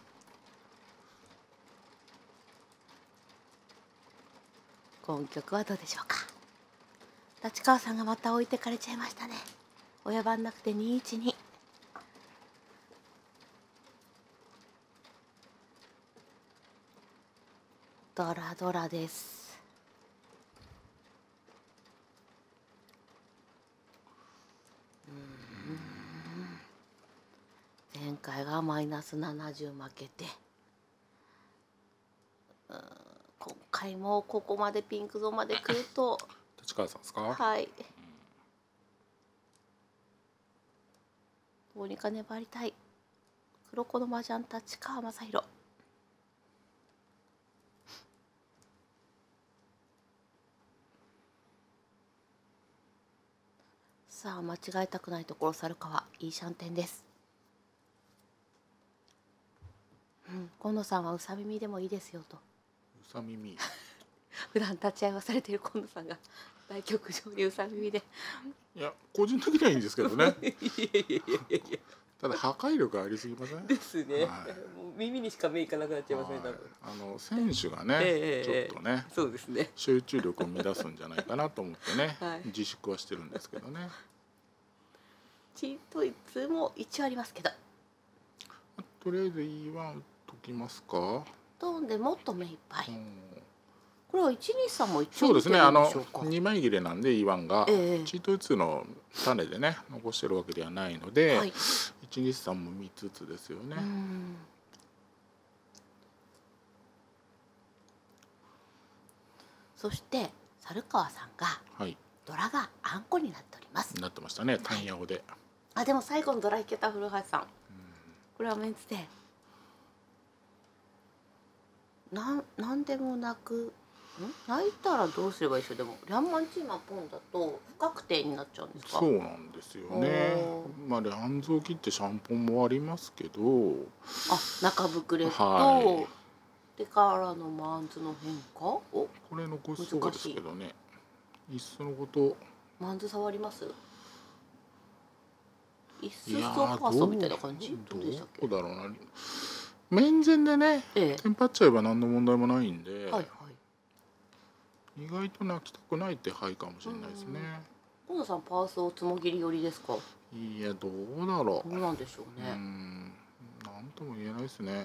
今局はどうでしょうか。立川さんがまた置いてかれちゃいましたね。親番なくて212。ドラドラです。前回がマイナス70負けて、今回もここまでピンクゾーンまで来ると。 立川さんですか。 どうにか粘りたい。黒子の麻雀立川雅宏。さあ間違えたくないところ、猿川いいシャンテンです。今野さんはうさ耳でもいいですよと。 うさ耳普段立ち会いをされている今野さんが対局場にうさ耳で。 いや個人的にはいいんですけどねいやいやいやいやただ破壊力ありすぎませんですね、 はい、 もう耳にしか目いかなくなっちゃいますね、多分。 選手がね、ちょっとねそうですね、 集中力を乱すんじゃないかなと思ってね、 はい、 自粛はしてるんですけどね。 チートいつも一応ありますけど、 とりあえず E1 打っときますか。 トーンでもっと目いっぱい、 うん、 これは123も一応そうですね、 2 枚切れなんで E1 が、チート2の種でね残してるわけではないので、はい、123も3つずつですよね。 そして猿川さんが、はい、ドラがあんこになっております。 なってましたね、タンヤオで。 あ、でも最後のドラいけた古橋さん。これはメンツで。なんでもなく、泣いたらどうすればいいでしょう。でもリャンマンチーマンポンだと不確定になっちゃうんですか。 そうなんですよね。まあリャンゾー切ってシャンポンもありますけど。 あ、中膨れと、はい、でからのマンズの変化をこれ残しそうですけどね。いっそのことマンズ触ります。いっそパーソみたいな感じ。 どうだろうな。面前でね、テンパっちゃえば何の問題もないんで、はいはい、意外と泣きたくないってはいかもしれないですね。 今野さんパーソをつもぎり寄りですか。 いや、どうだろう。 どうなんでしょうね。 なんとも言えないですね。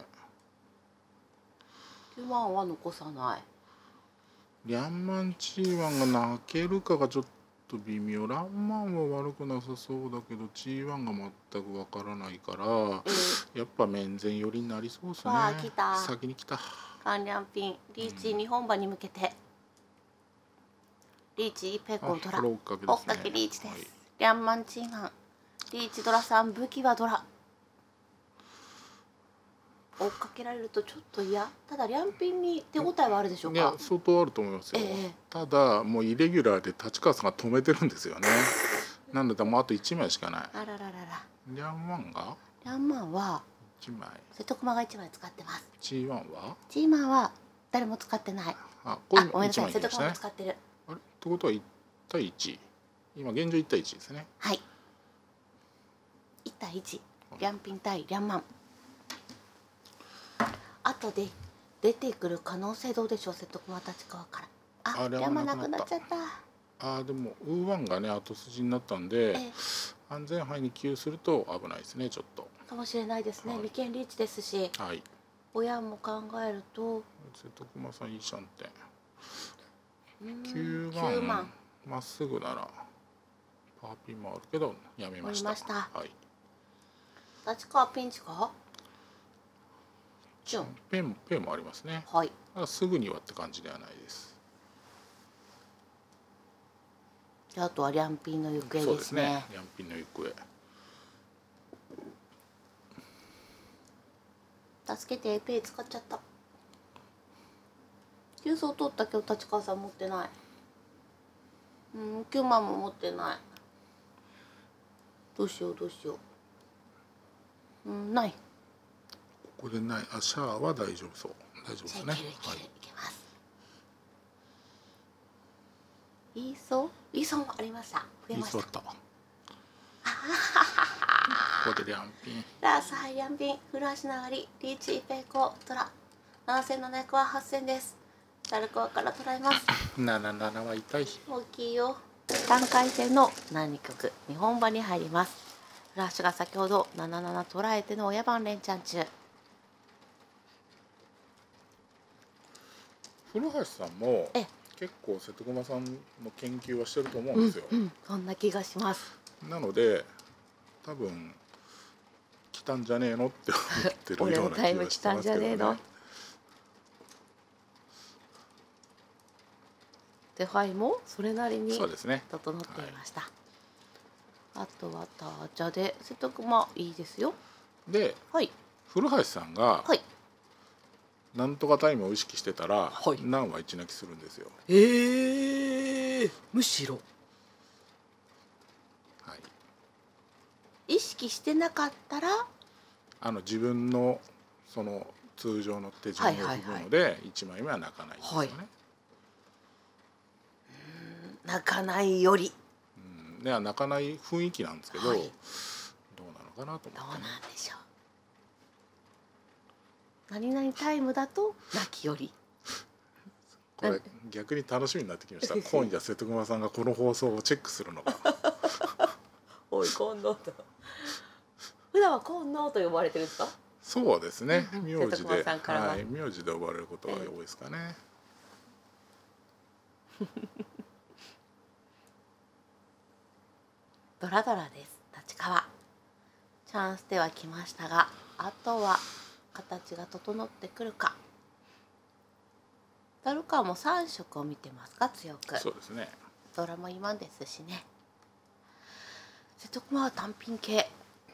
9万は残さない。 リャンマンチーワンが泣けるかがちょっと微妙。ランマンは悪くなさそうだけど G1 が全くわからないから、やっぱ面前寄りになりそうですね。 来た。 先に来た。 カンリャンピンリーチ日本馬に向けて、リーチペコドラ追っかけリーチです、はい、リャンマンチーマンリーチドラさん、武器はドラ。追っかけられるとちょっと嫌。ただリャンピンに手応えはあるでしょうか。 いや、相当あると思いますよ、ただもうイレギュラーで立川さんが止めてるんですよねなのでもうあと1枚しかない。 あらららら。 リャンマンがリャンマンは 1枚、 瀬戸熊が1枚使ってます。 G1 は G1 は誰も使ってない。ごめんなさい、瀬戸熊も使ってる。 あれってことは1対1、今現状1対1ですね。 はい、1対1、リャンピン対リャンマン。後で出てくる可能性どうでしょう、瀬戸熊立川から。リャンマンなくなっちゃった。 でもウーワンがね後筋になったんで、安全牌に給すると危ないですね、ちょっと。 かもしれないですね、眉間リーチですし、はい、親も考えると瀬戸熊さんいいシャンテン9万まっすぐならパーピンもあるけどやめました。はい、 立川ピンチかペンもありますね。 はい、 すぐにはって感じではないです。 あとはリャンピンの行方ですね。そうですね、 リャンピンの行方。助けて、ペイ使っちゃった。急走取ったけど立川さん持ってない。9万も持ってない。どうしようどうしよう。ない。 ここでない。シャアは大丈夫そう。大丈夫ですね。 いけます。イーソンありました。増えました。ここでリャンピン。 ラーサーリャンピン、フル足流り、リーチペコトラ。7700は8000です。サルコアから捉えます。 77は痛い。 大きいよ。3回戦の何曲日本馬に入ります。フラッシュが先ほど77捉えての親番連チャン中。 古橋さんも結構瀬戸熊さんの研究はしてると思うんですよ。 そんな気がします。 なので多分来たんじゃねえのって思ってるような気がしてますけどね。 手配もそれなりに整っていました。 あとはターチャで瀬戸熊いいですよ。 ではい古橋さんがはい。 なんとかタイムを意識してたら、 はい何は一泣きするんですよ。 むしろはい、 意識してなかったら自分のその通常の手順を踏むので、1枚目は泣かないんですよね。 泣かないよりでは泣かない雰囲気なんですけど、 はいどうなのかなとどう思って、 なんでしょう。何々タイムだと泣きより。 これ逆に楽しみになってきました。今夜瀬戸熊さんがこの放送をチェックするのがおい今度と。普段は今度と呼ばれてるんですか。 そうですね、名字で、 瀬戸熊さんからは名字で呼ばれることが多いですかね。 ドラドラです。立川。チャンスでは来ましたが、あとは形が整ってくるか。ダルカーも3色を見てますか、強く。 そうですね。 ドラも今ですしね。瀬戸熊は単品系。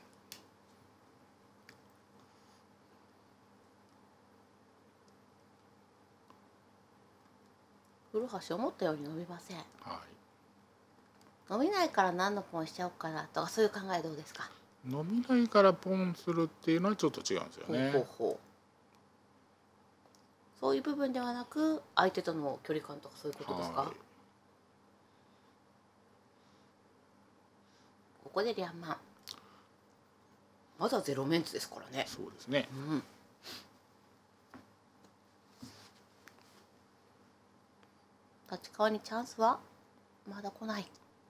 古橋思ったように伸びません。 はい。 伸びないから何のポンしちゃおうかなとか、そういう考えどうですか。 飲みないからポンするっていうのはちょっと違うんですよね。 ほうほうほう。そういう部分ではなく、相手との距離感とかそういうことですか。 はい、 ここでリャンマン。まだゼロメンツですからね。 そうですね。 うん。立川にチャンスはまだ来ない。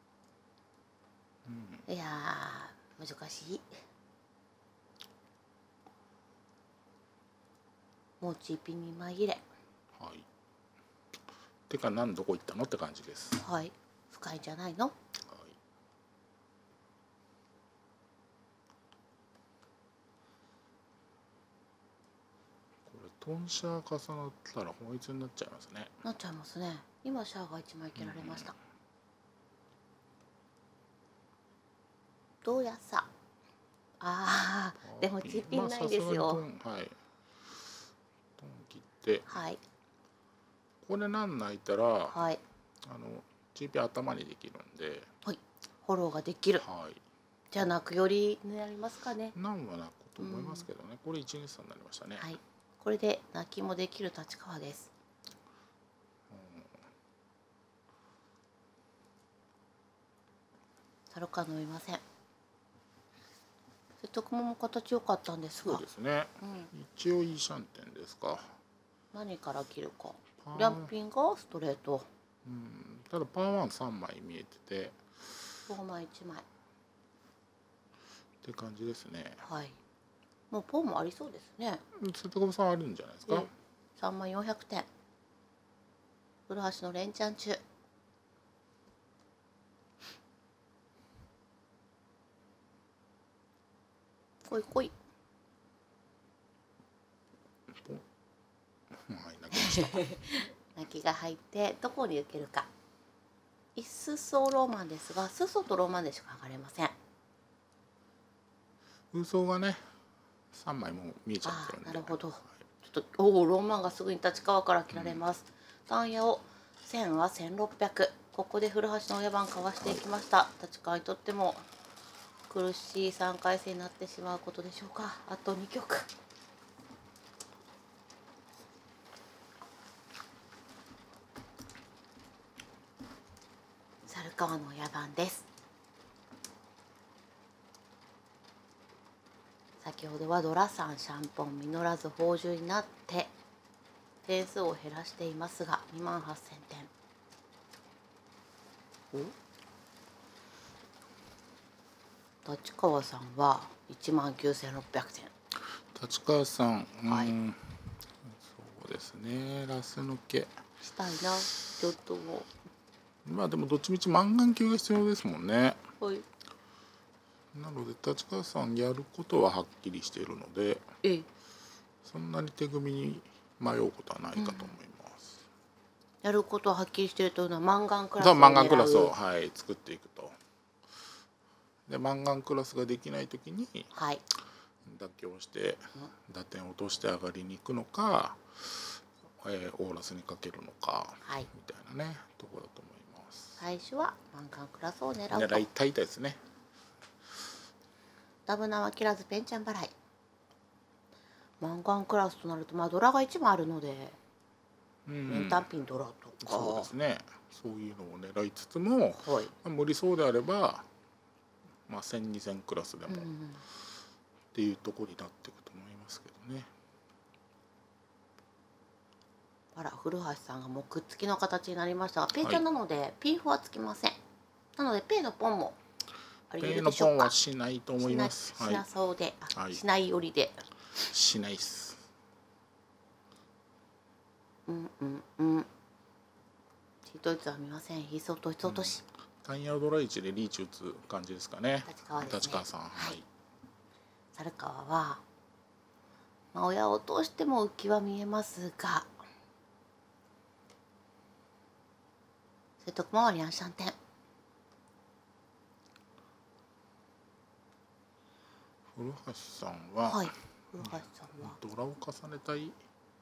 いやー難しい。もうチーピンに紛れ。 はい。てかどこ行ったのって感じです。 はい。深いんじゃないの。 はい、これトンシャー重なったら本一になっちゃいますね。 なっちゃいますね。今シャアが1枚切られました。どうやさ。あーでもチーピンないですよ。 まあ、はい。トン切ってはい。 これ泣いたら、 はい。 チーピン頭にできるんで、 はい。フォローができる。 はい。 じゃあ泣くよりになりますかね。 は泣くと思いますけどね。これ123になりましたね。 はい。これで泣きもできる立川です。サルカ伸びません。瀬戸熊も形良かったんですが。 そうですね。一応いいシャンテンですか。 何から切るか。リャンピンがストレート。 ただパーワン3枚見えてて。 フォーマイ1枚。 って感じですね。 はい。もうポンもありそうですね。 瀬戸熊さんあるんじゃないですか。 3万400点。古橋の連チャン中。こいこい。 はい、泣きました。 泣きが入ってどこに受けるか。一層ローマンですが、スソとローマンでしか剥がれません。 空想がね、3枚も見えちゃってるんで。 なるほど。ちょっとローマンがすぐに立川から切られます。タンヤを1000は1600。ここで古橋の親番かわしていきました。立川にとっても苦しい3回戦になってしまうことでしょうか。あと2局。猿川の親番です。先ほどはドラサン、シャンポン、実らず宝珠になって点数を減らしていますが、2万8000点。立川さんは1万9600点。 立川さん、 はい。 そうですね、ラス抜けしたいな、ちょっともう。まあでもどっちみちマンガン級が必要ですもんね。 はい。 なので立川さんやることははっきりしているので、そんなに手組みに迷うことはないかと思います。 やることははっきりしているというのはマンガンクラスををマンガンクラスを、はい、作っていくとでマンガンクロスができない時にはい。 妥協して打点を落として上がりに行くのか、オーラスにかけるのか、 はい。 みたいなねところだと思います。 最初はマンガンクラスを狙うと。 狙いたいですね。 ダブナは切らずペンチャン払い。マンガンクラスとなると、まあドラが1枚あるので、メンタンピンドラとか。 そうですね。そういうのを狙いつつも、 はい。 無理そうであれば、まあ1000、2000クラスでも、っていうところになっていくと思いますけどね。 あら、古橋さんがもうくっつきの形になりましたが、ペンチャンなので、ピンフはつきません。なので、ペイのポンもあり得ペイるでしょうか。 のポンはしないと思います。 しなそうで、 はい、 しないよりで。 しないっす。 ドイツは見ません。必須と必須落とし。 タイヤドラ1でリーチ打つ感じですかね。 立川さん。はい。 猿川は、まあ、親を通しても浮きは見えますが、瀬戸熊はリャンシャンテン。 古橋さんは、 はい、古橋さんはドラを重ねたい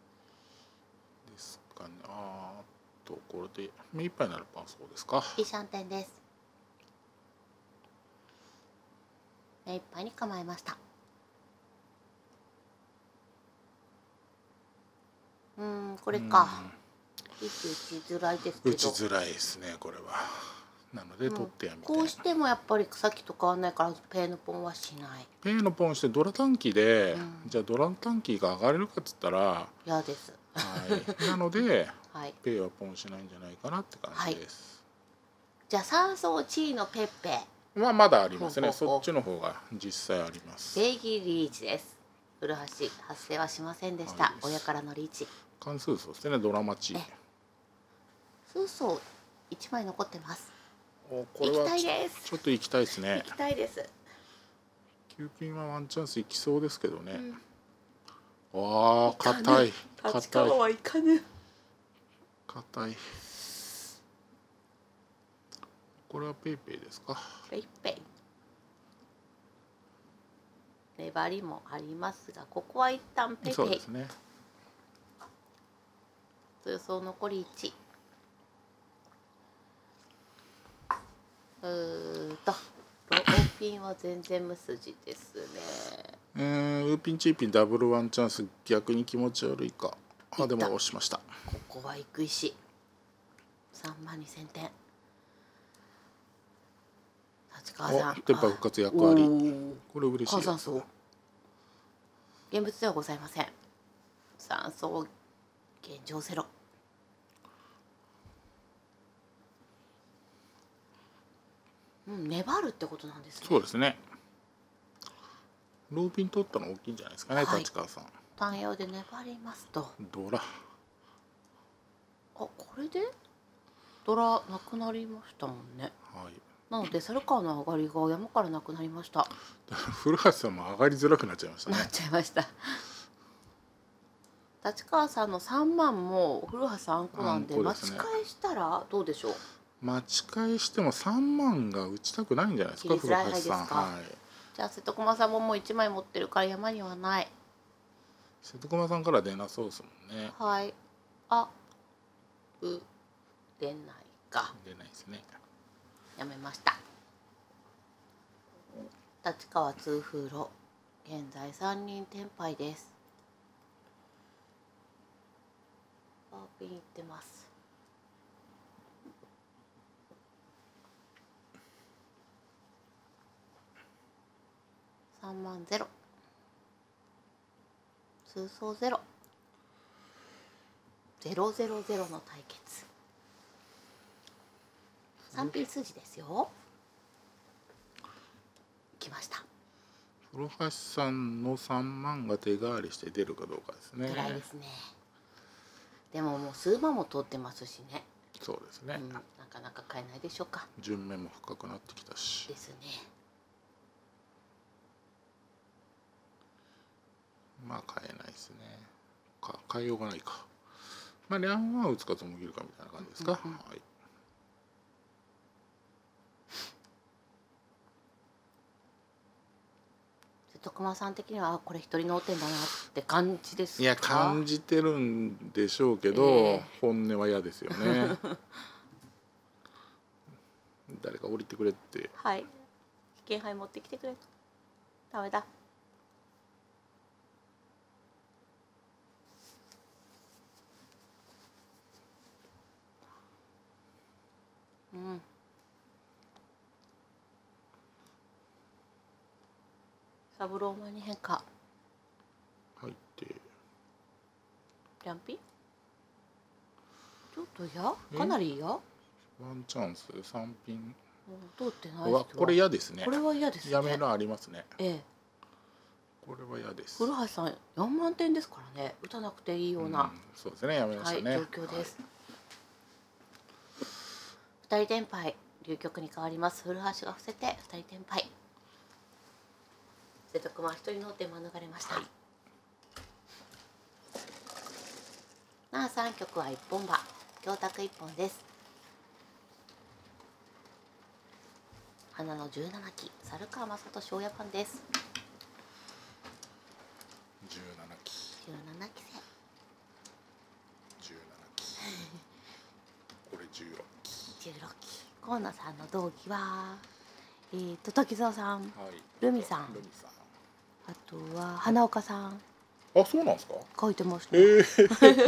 ですかね。これで目いっぱいになるパンそうですか。 リシャンテンです。目いっぱいに構えました。これか。打ちづらいですけど。 打ちづらいですね、これは。なので取ってやみたいな。 こうしてもやっぱりさっきと変わらないからペイのポンはしない。 ペイのポンしてドラ短期で、じゃあドラ短期が上がれるかっつったら嫌です。 はい。なので、 はい、 ペイはポンしないんじゃないかなって感じです。 じゃあ3層チーのペッペはまだありますね。そっちの方が実際あります。 ベイギーリーチです。古橋発生はしませんでした。親からのリーチ。 関数層ですね。ドラマチ。 数層1枚残ってます。 これはちょっと行きたいですね。 行きたいです。 9ピンはワンチャンス行きそうですけどね。わあ、硬い。 立川はいかぬ。 硬い。これはペイペイですか。 ペイペイ。粘りもありますが、ここは一旦ペイペイ。 そうですね。 通層残り1。ローピンは全然無筋ですね。 ウーピンチーピンダブルワンチャンス逆に気持ち悪いか。でも押しました。 ここは行く石。3万2000点。立川さん。 電波復活役割。これ嬉しい。 火山層。現物ではございません。酸素現状ゼロ。粘るってことなんですね。 そうですね。ローピン取ったの大きいんじゃないですかね、立川さん。 単葉で粘りますと。 ドラ。 これでドラなくなりましたもんね。 はい。 なので猿川の上がりが山からなくなりました。 古橋さんも上がりづらくなっちゃいましたね。 なっちゃいました。立川さんの3万も古橋さんあんこなんで、待ち返したらどうでしょう。 待ち返しても3万が打ちたくないんじゃないですか、古橋さん。はい。 じゃあ瀬戸駒さんももう1枚持ってるから山にはない。 瀬戸駒さんから出なそうですもんね。 はい。出ないか。 出ないですね。 やめました。立川通風路。現在3人転廃です。パーピンいってます。3万ゼロ。通奏ゼロ。000の対決。3ピン筋ですよ。来ました。 古橋さんの3万が手代わりして出るかどうかですね。 偉いですね。でももう数万も通ってますしね。 そうですね。 なかなか買えないでしょうか。 順目も深くなってきたし。 ですね。 まあ買えないですね。買いようがないか。まあリャンは打つかともぎるかみたいな感じですか。はい。 瀬戸熊さん的にはこれ一人脳天だなって感じですか？ いや感じてるんでしょうけど、本音は嫌ですよね。誰か降りてくれって。 はい。危険杯持ってきてくれ。ダメだ。うん。サブローマに変化。 入って。 リャンピ。ちょっと嫌？かなり嫌？ワンチャンス3ピン。 通ってないです。 これ嫌ですね。 これは嫌ですね。 やめるありますね。 ええ。 これは嫌です。 古橋さん4万点ですからね。打たなくていいような。 そうですね。やめましたね。 はい、状況です。2人転敗。流局に変わります。古橋が伏せて2人転敗。瀬戸熊1人の手免れました。はい、那覇3局は一本馬。教卓1本です。花の17期、猿川雅人小夜番です。 17期。 17期生。17期。これ16期。 16期。河野さんの同期は、時蔵さん、はい、ルミさん、あとは花岡さん。 あ、そうなんですか。 書いてました。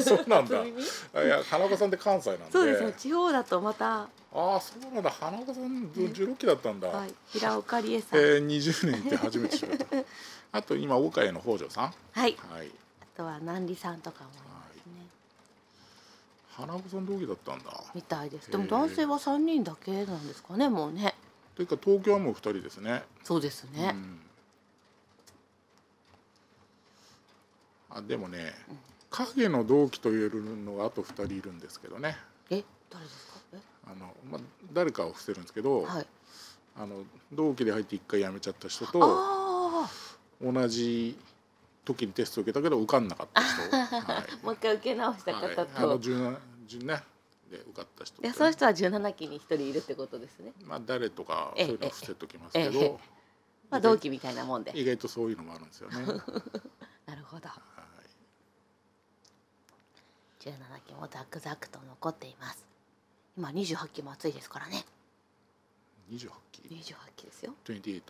そうなんだ。いや、花岡さんって関西なんで。 そうですよ。地方だとまた。 ああ、そうなんだ。花岡さん16期だったんだ。 はい。平岡理恵さん。 20年って初めて知った。あと今岡谷の北条さん。 はい。はい。あとは南里さんとかもいますね。 花岡さん同期だったんだ。 みたいです。でも男性は3人だけなんですかね、もうね。 というか東京はもう2人ですね。 そうですね。 でもね、影の同期と言えるのがあと2人いるんですけどね。 誰ですか？ 誰かを伏せるんですけど、はい、同期で入って1回辞めちゃった人と同じ時にテストを受けたけど受かんなかった人、 はい、もう一回受け直した方と、 はい、17ねで受かった人、 ね、そういう人は17期に1人いるってことですね。 誰とかそういうのは伏せときますけど、 同期みたいなもんで意外とそういうのもあるんですよね。 なるほど。17期もザクザクと残っています。今28期も暑いですからね。 28期 ？28期ですよ。 28？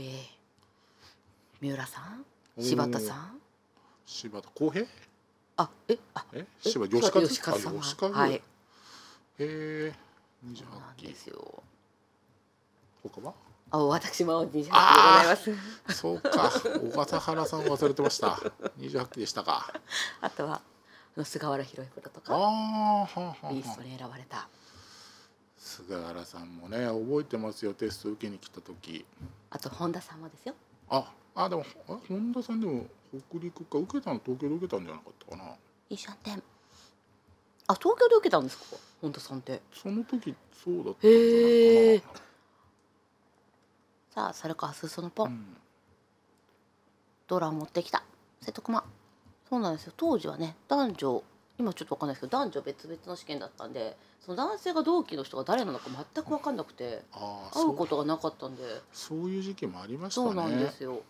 三浦さん、柴田さん、 柴田康平？ 柴吉和さん。 はい。28期ですよ。 他は？ 私も28期でございます。 そうか、小笠原さん忘れてました。28期でしたか。 あとは菅原弘彦とか、ビーストに選ばれた菅原さんもね覚えてますよ。テスト受けに来た時。 あと本田さんもですよ。 でも本田さんでも北陸か受けたの東京で受けたんじゃなかったかな。 いいシャンテン。東京で受けたんですか、本田さんって。 その時そうだったんじゃないかな。 さあ、それから裾のポン、ドラを持ってきた瀬戸熊。そうなんですよ。当時はね、男女、今ちょっと分かんないですけど男女別々の試験だったんで、その男性が同期の人が誰なのか全く分かんなくて、会うことがなかったんで。 そういう時期もありましたね。 そうなんですよ。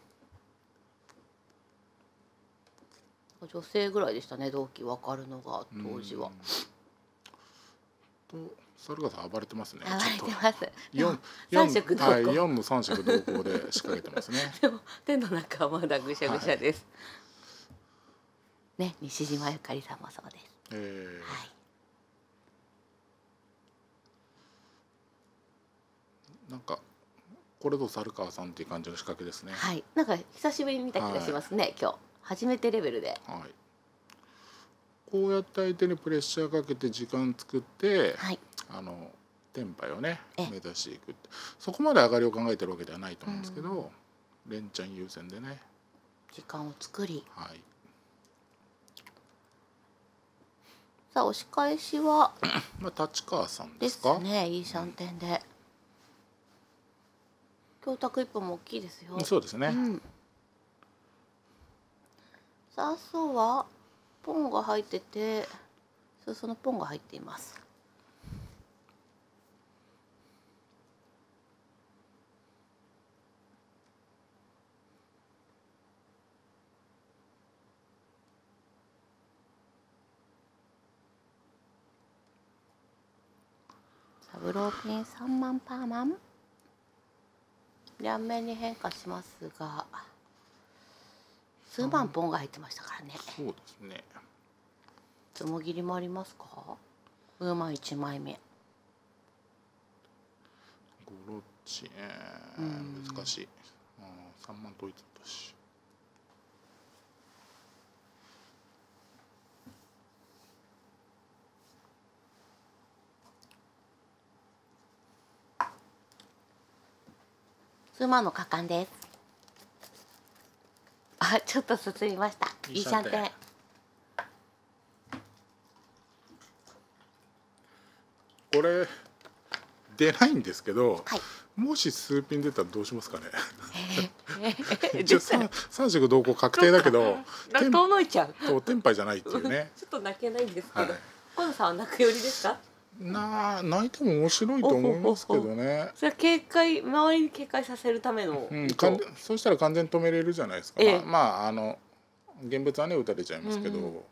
女性ぐらいでしたね、同期分かるのが当時は。 猿川さん暴れてますね。 暴れてます。 3色同行。4の3色同行で仕掛けてますね。 でも手の中はまだぐしゃぐしゃです。ね、西島ゆかりさんもそうです。はい。 なんかこれぞ猿川さんっていう感じの仕掛けですね。 はい。なんか久しぶりに見た気がしますね。今日初めてレベルで。 はい。こうやって相手にプレッシャーかけて時間作って、はい、テンパイをね目指していくって、そこまで上がりを考えてるわけではないと思うんですけど、連チャン優先でね時間を作り、 はい、 さあ押し返しは立川さんですか。 ですね。いいシャンテンで、教卓一本も大きいですよ。 そうですね。 さあそうはポンが入ってて、そのポンが入っています。 サブローピン3万パーマン。両面に変化しますが、数万本が入ってましたからね。 そうですね。 つもぎりもありますか？ウーマン1枚目。 ゴロッチ、難しい。3万統一だったし。 数万の果敢です。あ、ちょっと進みました。いいシャンテン。 これ出ないんですけど、 はい、 もし数ピン出たらどうしますかね。一応3色同行確定だけど遠のいちゃうとテンパイじゃないっていうね。 ちょっと泣けないんですけど、河野さんは泣くよりですか？ 泣いても面白いと思いますけどね。 それは警戒、周りに警戒させるための、 そうしたら完全に止めれるじゃないですか。まあ現物はね打たれちゃいますけど、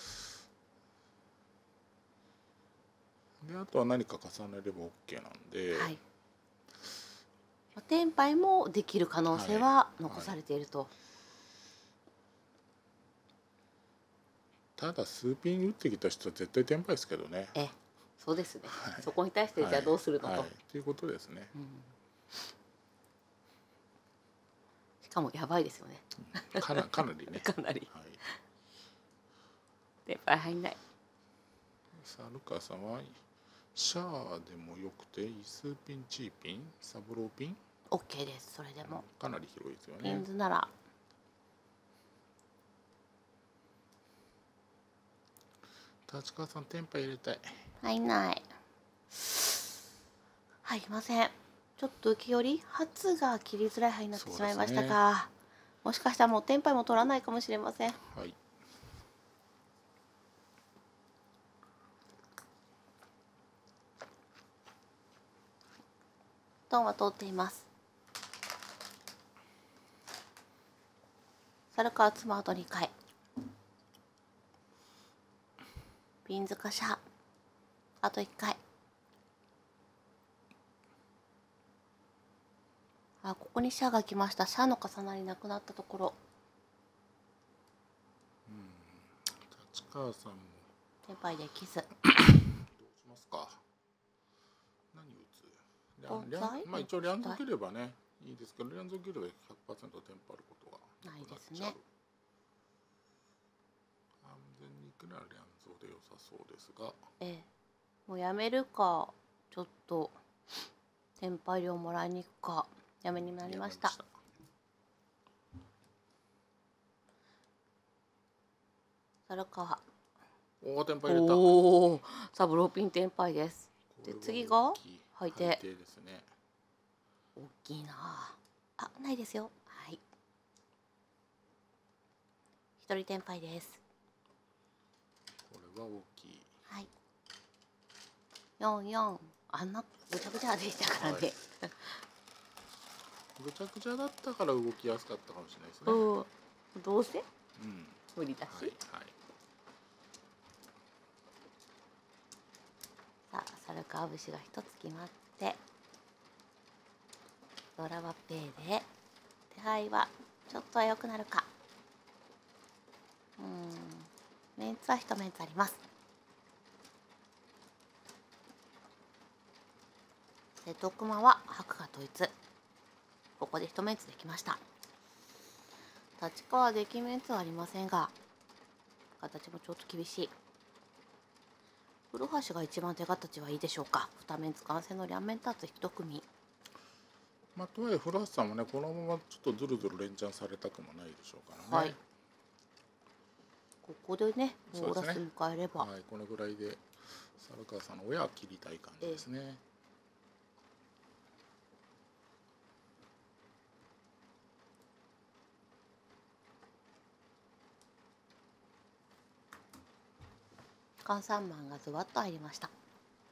であとは何か重ねれば OK なんで、 はい、テンパイもできる可能性は残されていると。 ただ数ピン打ってきた人は絶対テンパイですけどね。 そうですね、そこに対してじゃあどうするのと、 っていうことですね。 しかもやばいですよね。 かなりね。 かなり。テンパイ入んない。 さあルカさんはシャアでもよくてイスピン、チーピン、サブローピン OK です。それでもかなり広いですよね。 ピンズなら立川さんテンパイ入れたい。 入んない。入りません。ちょっと浮きより初が切りづらい範囲になってしまいましたが、もしかしたらもうテンパイも取らないかもしれません。 はい。 トンは通っています。猿川妻あと2回。ピンズかシャあと1回。ここにシャが来ました。シャの重なりなくなったところ。 立川さんもテンパイでキス。どうしますか。何打つ？まあ一応連続切ればねいいですけど、連続切れば 100% テンパることがないですね。 安全にいくなら連続で良さそうですが、 もうやめるかちょっとテンパイ量もらいに行くかやめになりました。猿川テンパイ入れた。 サブローピンテンパイです。で次が配手ですね。 大きいなあ。ないですよ。はい、一人テンパイです。 これは大きい。 はい、44あんなぐちゃぐちゃでしたからね。 ぐちゃぐちゃだったから動きやすかったかもしれないですね。 どうせ無理だし。さあ猿川節が一つ決まって、ドラはペイで手配はちょっとは良くなるか。メンツは一メンツあります。瀬戸熊は白が統一。ここで一メンツできました。立川できメンツはありませんが形もちょっと厳しい。古橋が一番手形はいいでしょうか。二面使わせの両面立つ一組。 とはいえ古橋さんもねこのままちょっとずるずる連チャンされたくもないでしょうからね。 ここでねオーラス迎えれば、 このぐらいで猿川さんの親は切りたい感じですね。 換算マンがズワッと入りました。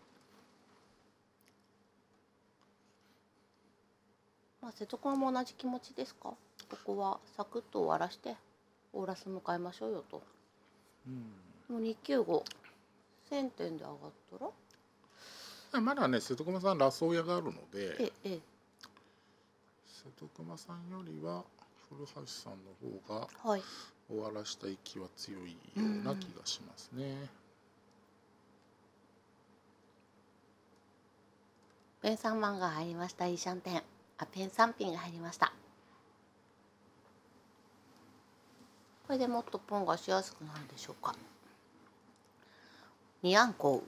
瀬戸熊も同じ気持ちですか。ここはサクッと終わらしてオーラス迎えましょうよと。もう295 1000点で上がったらまだね瀬戸熊さんラスト親があるので、 え瀬戸熊さんよりは古橋さんの方がはい。 終わらしたい気は強いような気がしますね。 ペン3万が入りました。イーシャンテン。ペン3ピンが入りました。これでもっとポンがしやすくなるでしょうか。2アンコウ。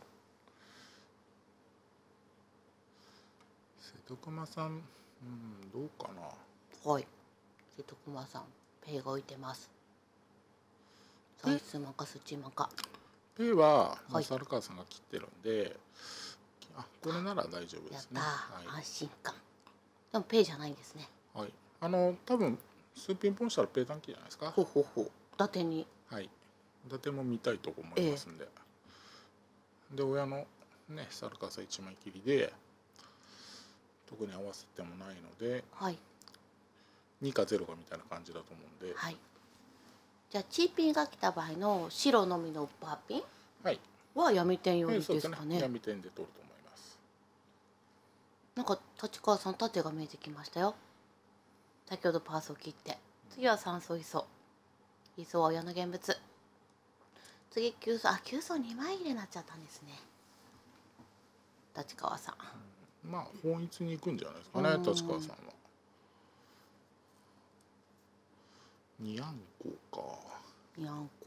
瀬戸熊さん、どうかな。 はい。瀬戸熊さん、ペイが浮いてます。算数マンかスチーマンか。 ペイは、 はい猿川さんが切ってるんで、これなら大丈夫ですね。 やったはい、 安心感。でもペイじゃないんですね。 はい。多分数ピンポンしたらペイ短期じゃないですか。 ほうほうほう。伊達に。 はい。伊達も見たいと思いますんで。で親のね猿川さん1枚切りで特に合わせてもないので、 はい。 2か0かみたいな感じだと思うんで。 はい。じゃあチーピンが来た場合の白のみのバーピンはいは闇点寄りですそうかね。 闇点で取ると思います。 なんか立川さん縦が見えてきましたよ。先ほどパースを切って、次は3層磯。磯は親の現物。次9層、9層2枚入れになっちゃったんですね。立川さん。 まあ本一に行くんじゃないですかね、立川さんは。2アンコか。 2アンコ。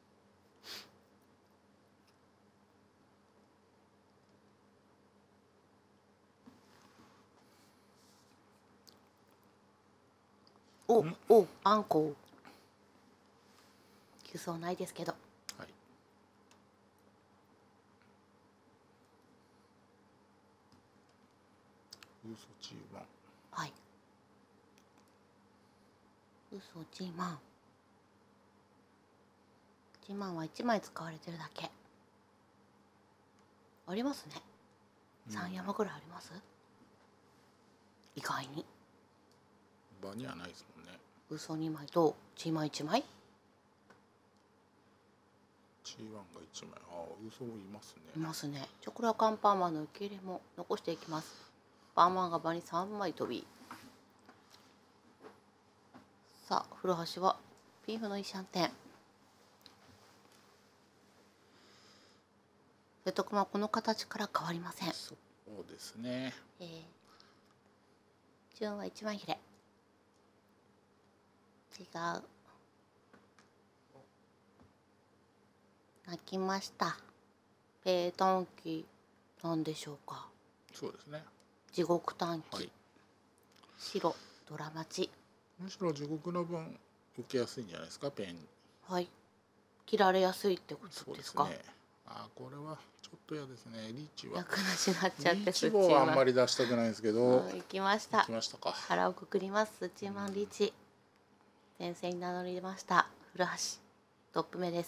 あんこ。9層ないですけど。 はい。嘘チーマン。 はい。嘘チーマン。チーマンは1枚使われてるだけ。ありますね。3山ぐらいあります。意外に。 場にはないですもんね。 嘘2枚とチーマン1枚。 チーワンが1枚。嘘いますね。 いますね。これはカンパーマンの受け入れも残していきます。パーマンが場に3枚飛び。さあ古橋はピンフのイシャンテン。瀬戸熊はこの形から変わりません。 そうですね。 順は1枚ひれ。違う。泣きました。ペートンキなんでしょうか。 そうですね。 地獄短期、 はい、 白ドラマチ。 むしろ地獄の分受けやすいんじゃないですか、ペン。 はい。切られやすいってことですか。 そうですね。これはちょっと嫌ですね。リーチは。 役なしになっちゃって。 リーチ棒はあんまり出したくないんですけど。 行きました。 行きましたか。 腹をくくります。スチーマンリーチ。前線に名乗りました。古橋トップ目です。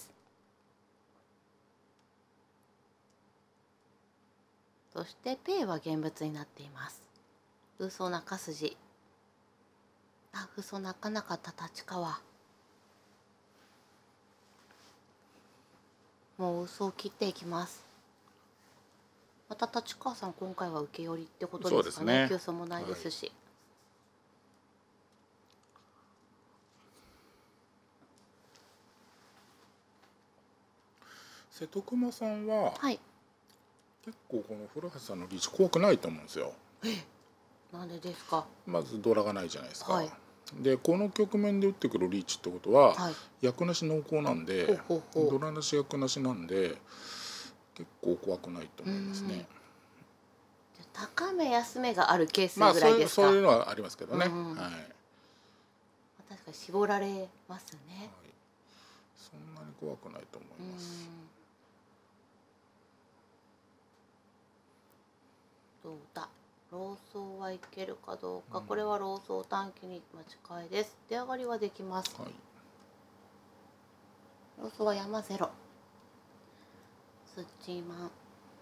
そしてペイは現物になっています。嘘中筋。嘘泣かなかった立川。もう嘘を切っていきます。また立川さん今回は受け寄りってことですかね。急走もないですし。 瀬戸熊さんは、 はい、 結構この古橋さんのリーチ怖くないと思うんですよ。 なんでですか。 まずドラがないじゃないですか。 はい、 でこの局面で打ってくるリーチってことは、 はい、 役なし濃厚なんでドラなし役なしなんで結構怖くないと思いますね。 高め安めがあるケースぐらいですか。 そういうのはありますけどね。はい。 確かに絞られますね。はい、 そんなに怖くないと思います。 どうだ。ローソーはいけるかどうか。これはローソー短期に待ち替えです。出上がりはできます。はい、ローソーは山ゼロ。スチーマン。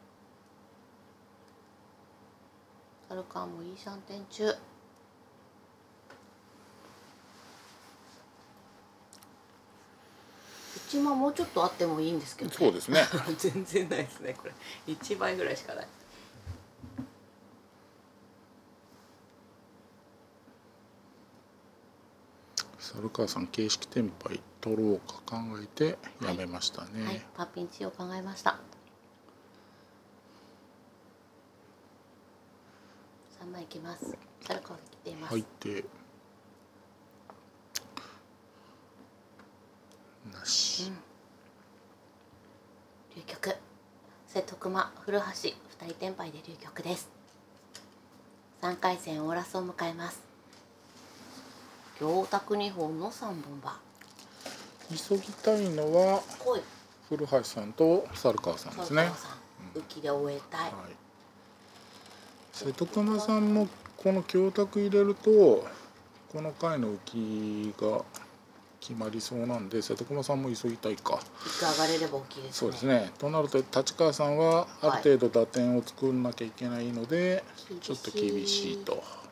サルカンもいいシャンテン中。1万もうちょっとあってもいいんですけどね。 そうですね。 全然ないですねこれ。1倍ぐらいしかない。 猿川さん形式テンパイ取ろうか考えてやめましたね。 はい、パーピンチを考えました。3枚いきます。猿川が切っています。 入ってなし、 流局瀬戸熊古橋2人テンパイで流局です。3回戦オーラスを迎えます。行卓2本の3本馬。 急ぎたいのは来い古橋さんと猿川さんですね。 猿川さん、浮きで終えたい。 はい、瀬戸熊さんもこの教卓入れるとこの回の浮きが決まりそうなんで瀬戸熊さんも急ぎたいか。 一回上がれれば大きいですね。 そうですね。となると立川さんはある程度打点を作んなきゃいけないので、ちょっと厳しいと。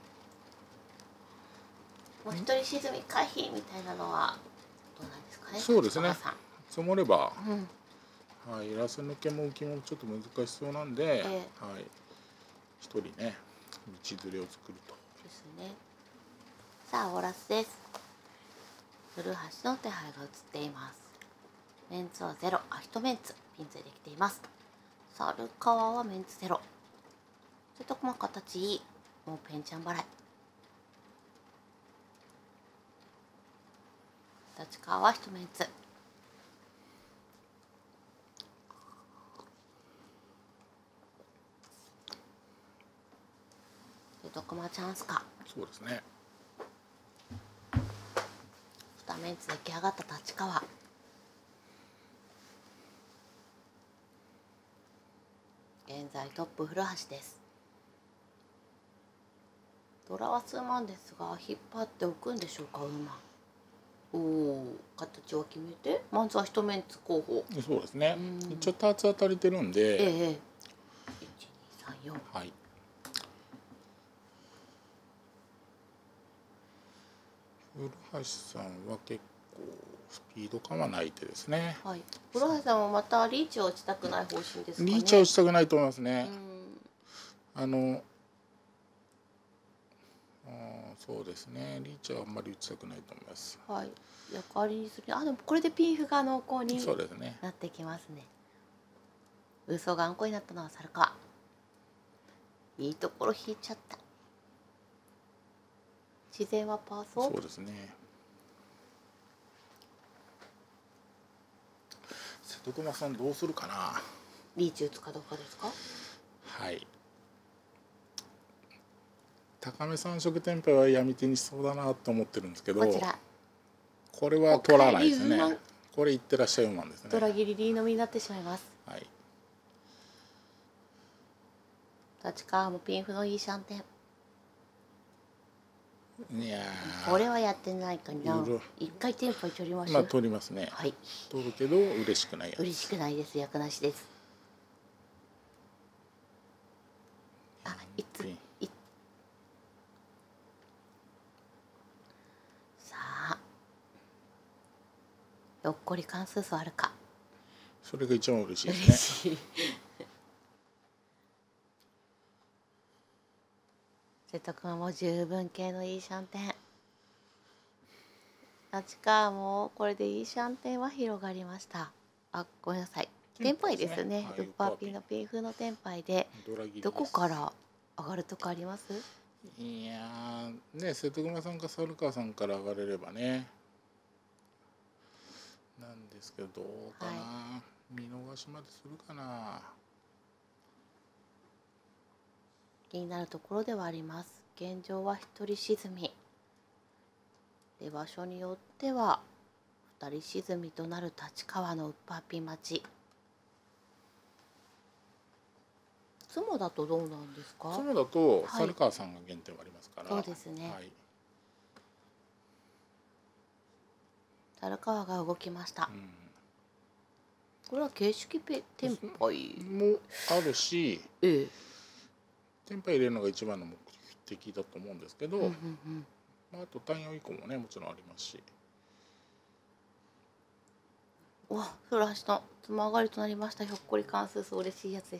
もう一人沈み回避みたいなのはどうなんですかね。 そうですね。 立川さん積もれば、はい、ラス抜けも浮きもちょっと難しそうなんで、はい、一人ね道連れを作ると。 ですね。さあオーラスです。古橋の手配が映っています。メンツは0、1メンツピンツでできています。猿川はメンツ0。瀬戸熊形いい。もうペンチャン払い。立川は1メンツ。瀬戸熊チャンスか。 そうですね。 2メンツ出来上がった立川。現在トップ古橋です。ドラは数万ですが引っ張っておくんでしょうか馬。おお、形を決めてまずは1メンツ候補。 そうですね。ちょっと厚当たりてるんで、 1、2、3、4。 はい。古橋さんは結構スピード感はない手ですね。 はい。古橋さんもまたリーチを打ちたくない方針ですかね。 リーチは打ちたくないと思いますね。そうですね。リーチはあんまり打ちたくないと思います。 はい。役割にする。でもこれでピンフが濃厚にそうですね。 なってきますね。嘘があんこになったのは猿川。いいところ引いちゃった。自然はパーソー。 そうですね。瀬戸熊さんどうするかな。 リーチ打つかどうかですか。 はい。高め三色テンパイはやみ手にしそうだなと思ってるんですけど、 こちらこれは取らないですね。これいってらっしゃい馬ですね。 ドラギリリーのみになってしまいます。 はい。 立川もピンフのいいシャンテン。 いやこれはやってないかな。一回テンポ取りましょう。 まあ取りますね。 はい。 取るけど嬉しくないやつ。 嬉しくないです。役なしです。さあ、ひょっこり関数数あるか。 それが一番嬉しいですね。 瀬戸君も十分系のいいシャンテン。立川もこれでいいシャンテンは広がりました。あ、ごめんなさい。テンパイですね。ウッパーピンのピン風のテンパイで、どこから上がるとかあります？ いやね、瀬戸熊さんか猿川さんから上がれればね。なんですけどどうかな。見逃しまでするかな。 気になるところではあります。現状は一人沈みで、場所によっては二人沈みとなる立川のウッパーピン待ち。ツモだとどうなんですか？ ツモだと猿川さんが減点はありますから。 そうですね。はい、猿川が動きました。これは形式テンパイもあるし、テンパイ入れるのが一番の目的だと思うんですけど、あと単4以降もねもちろんありますし。 わ、フラッシュのつま上がりとなりました。ひょっこり関数数嬉しいやつで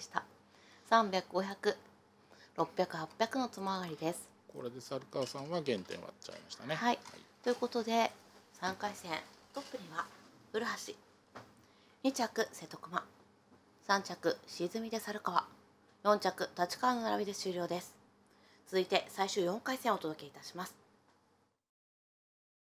した。300、500、600、800のつま上がりです。 これで猿川さんは減点割っちゃいましたね。 はい。ということで 3回戦トップには古橋、2着瀬戸熊、3着沈みで猿川、4着立川の並びで終了です。続いて最終4回戦をお届けいたします。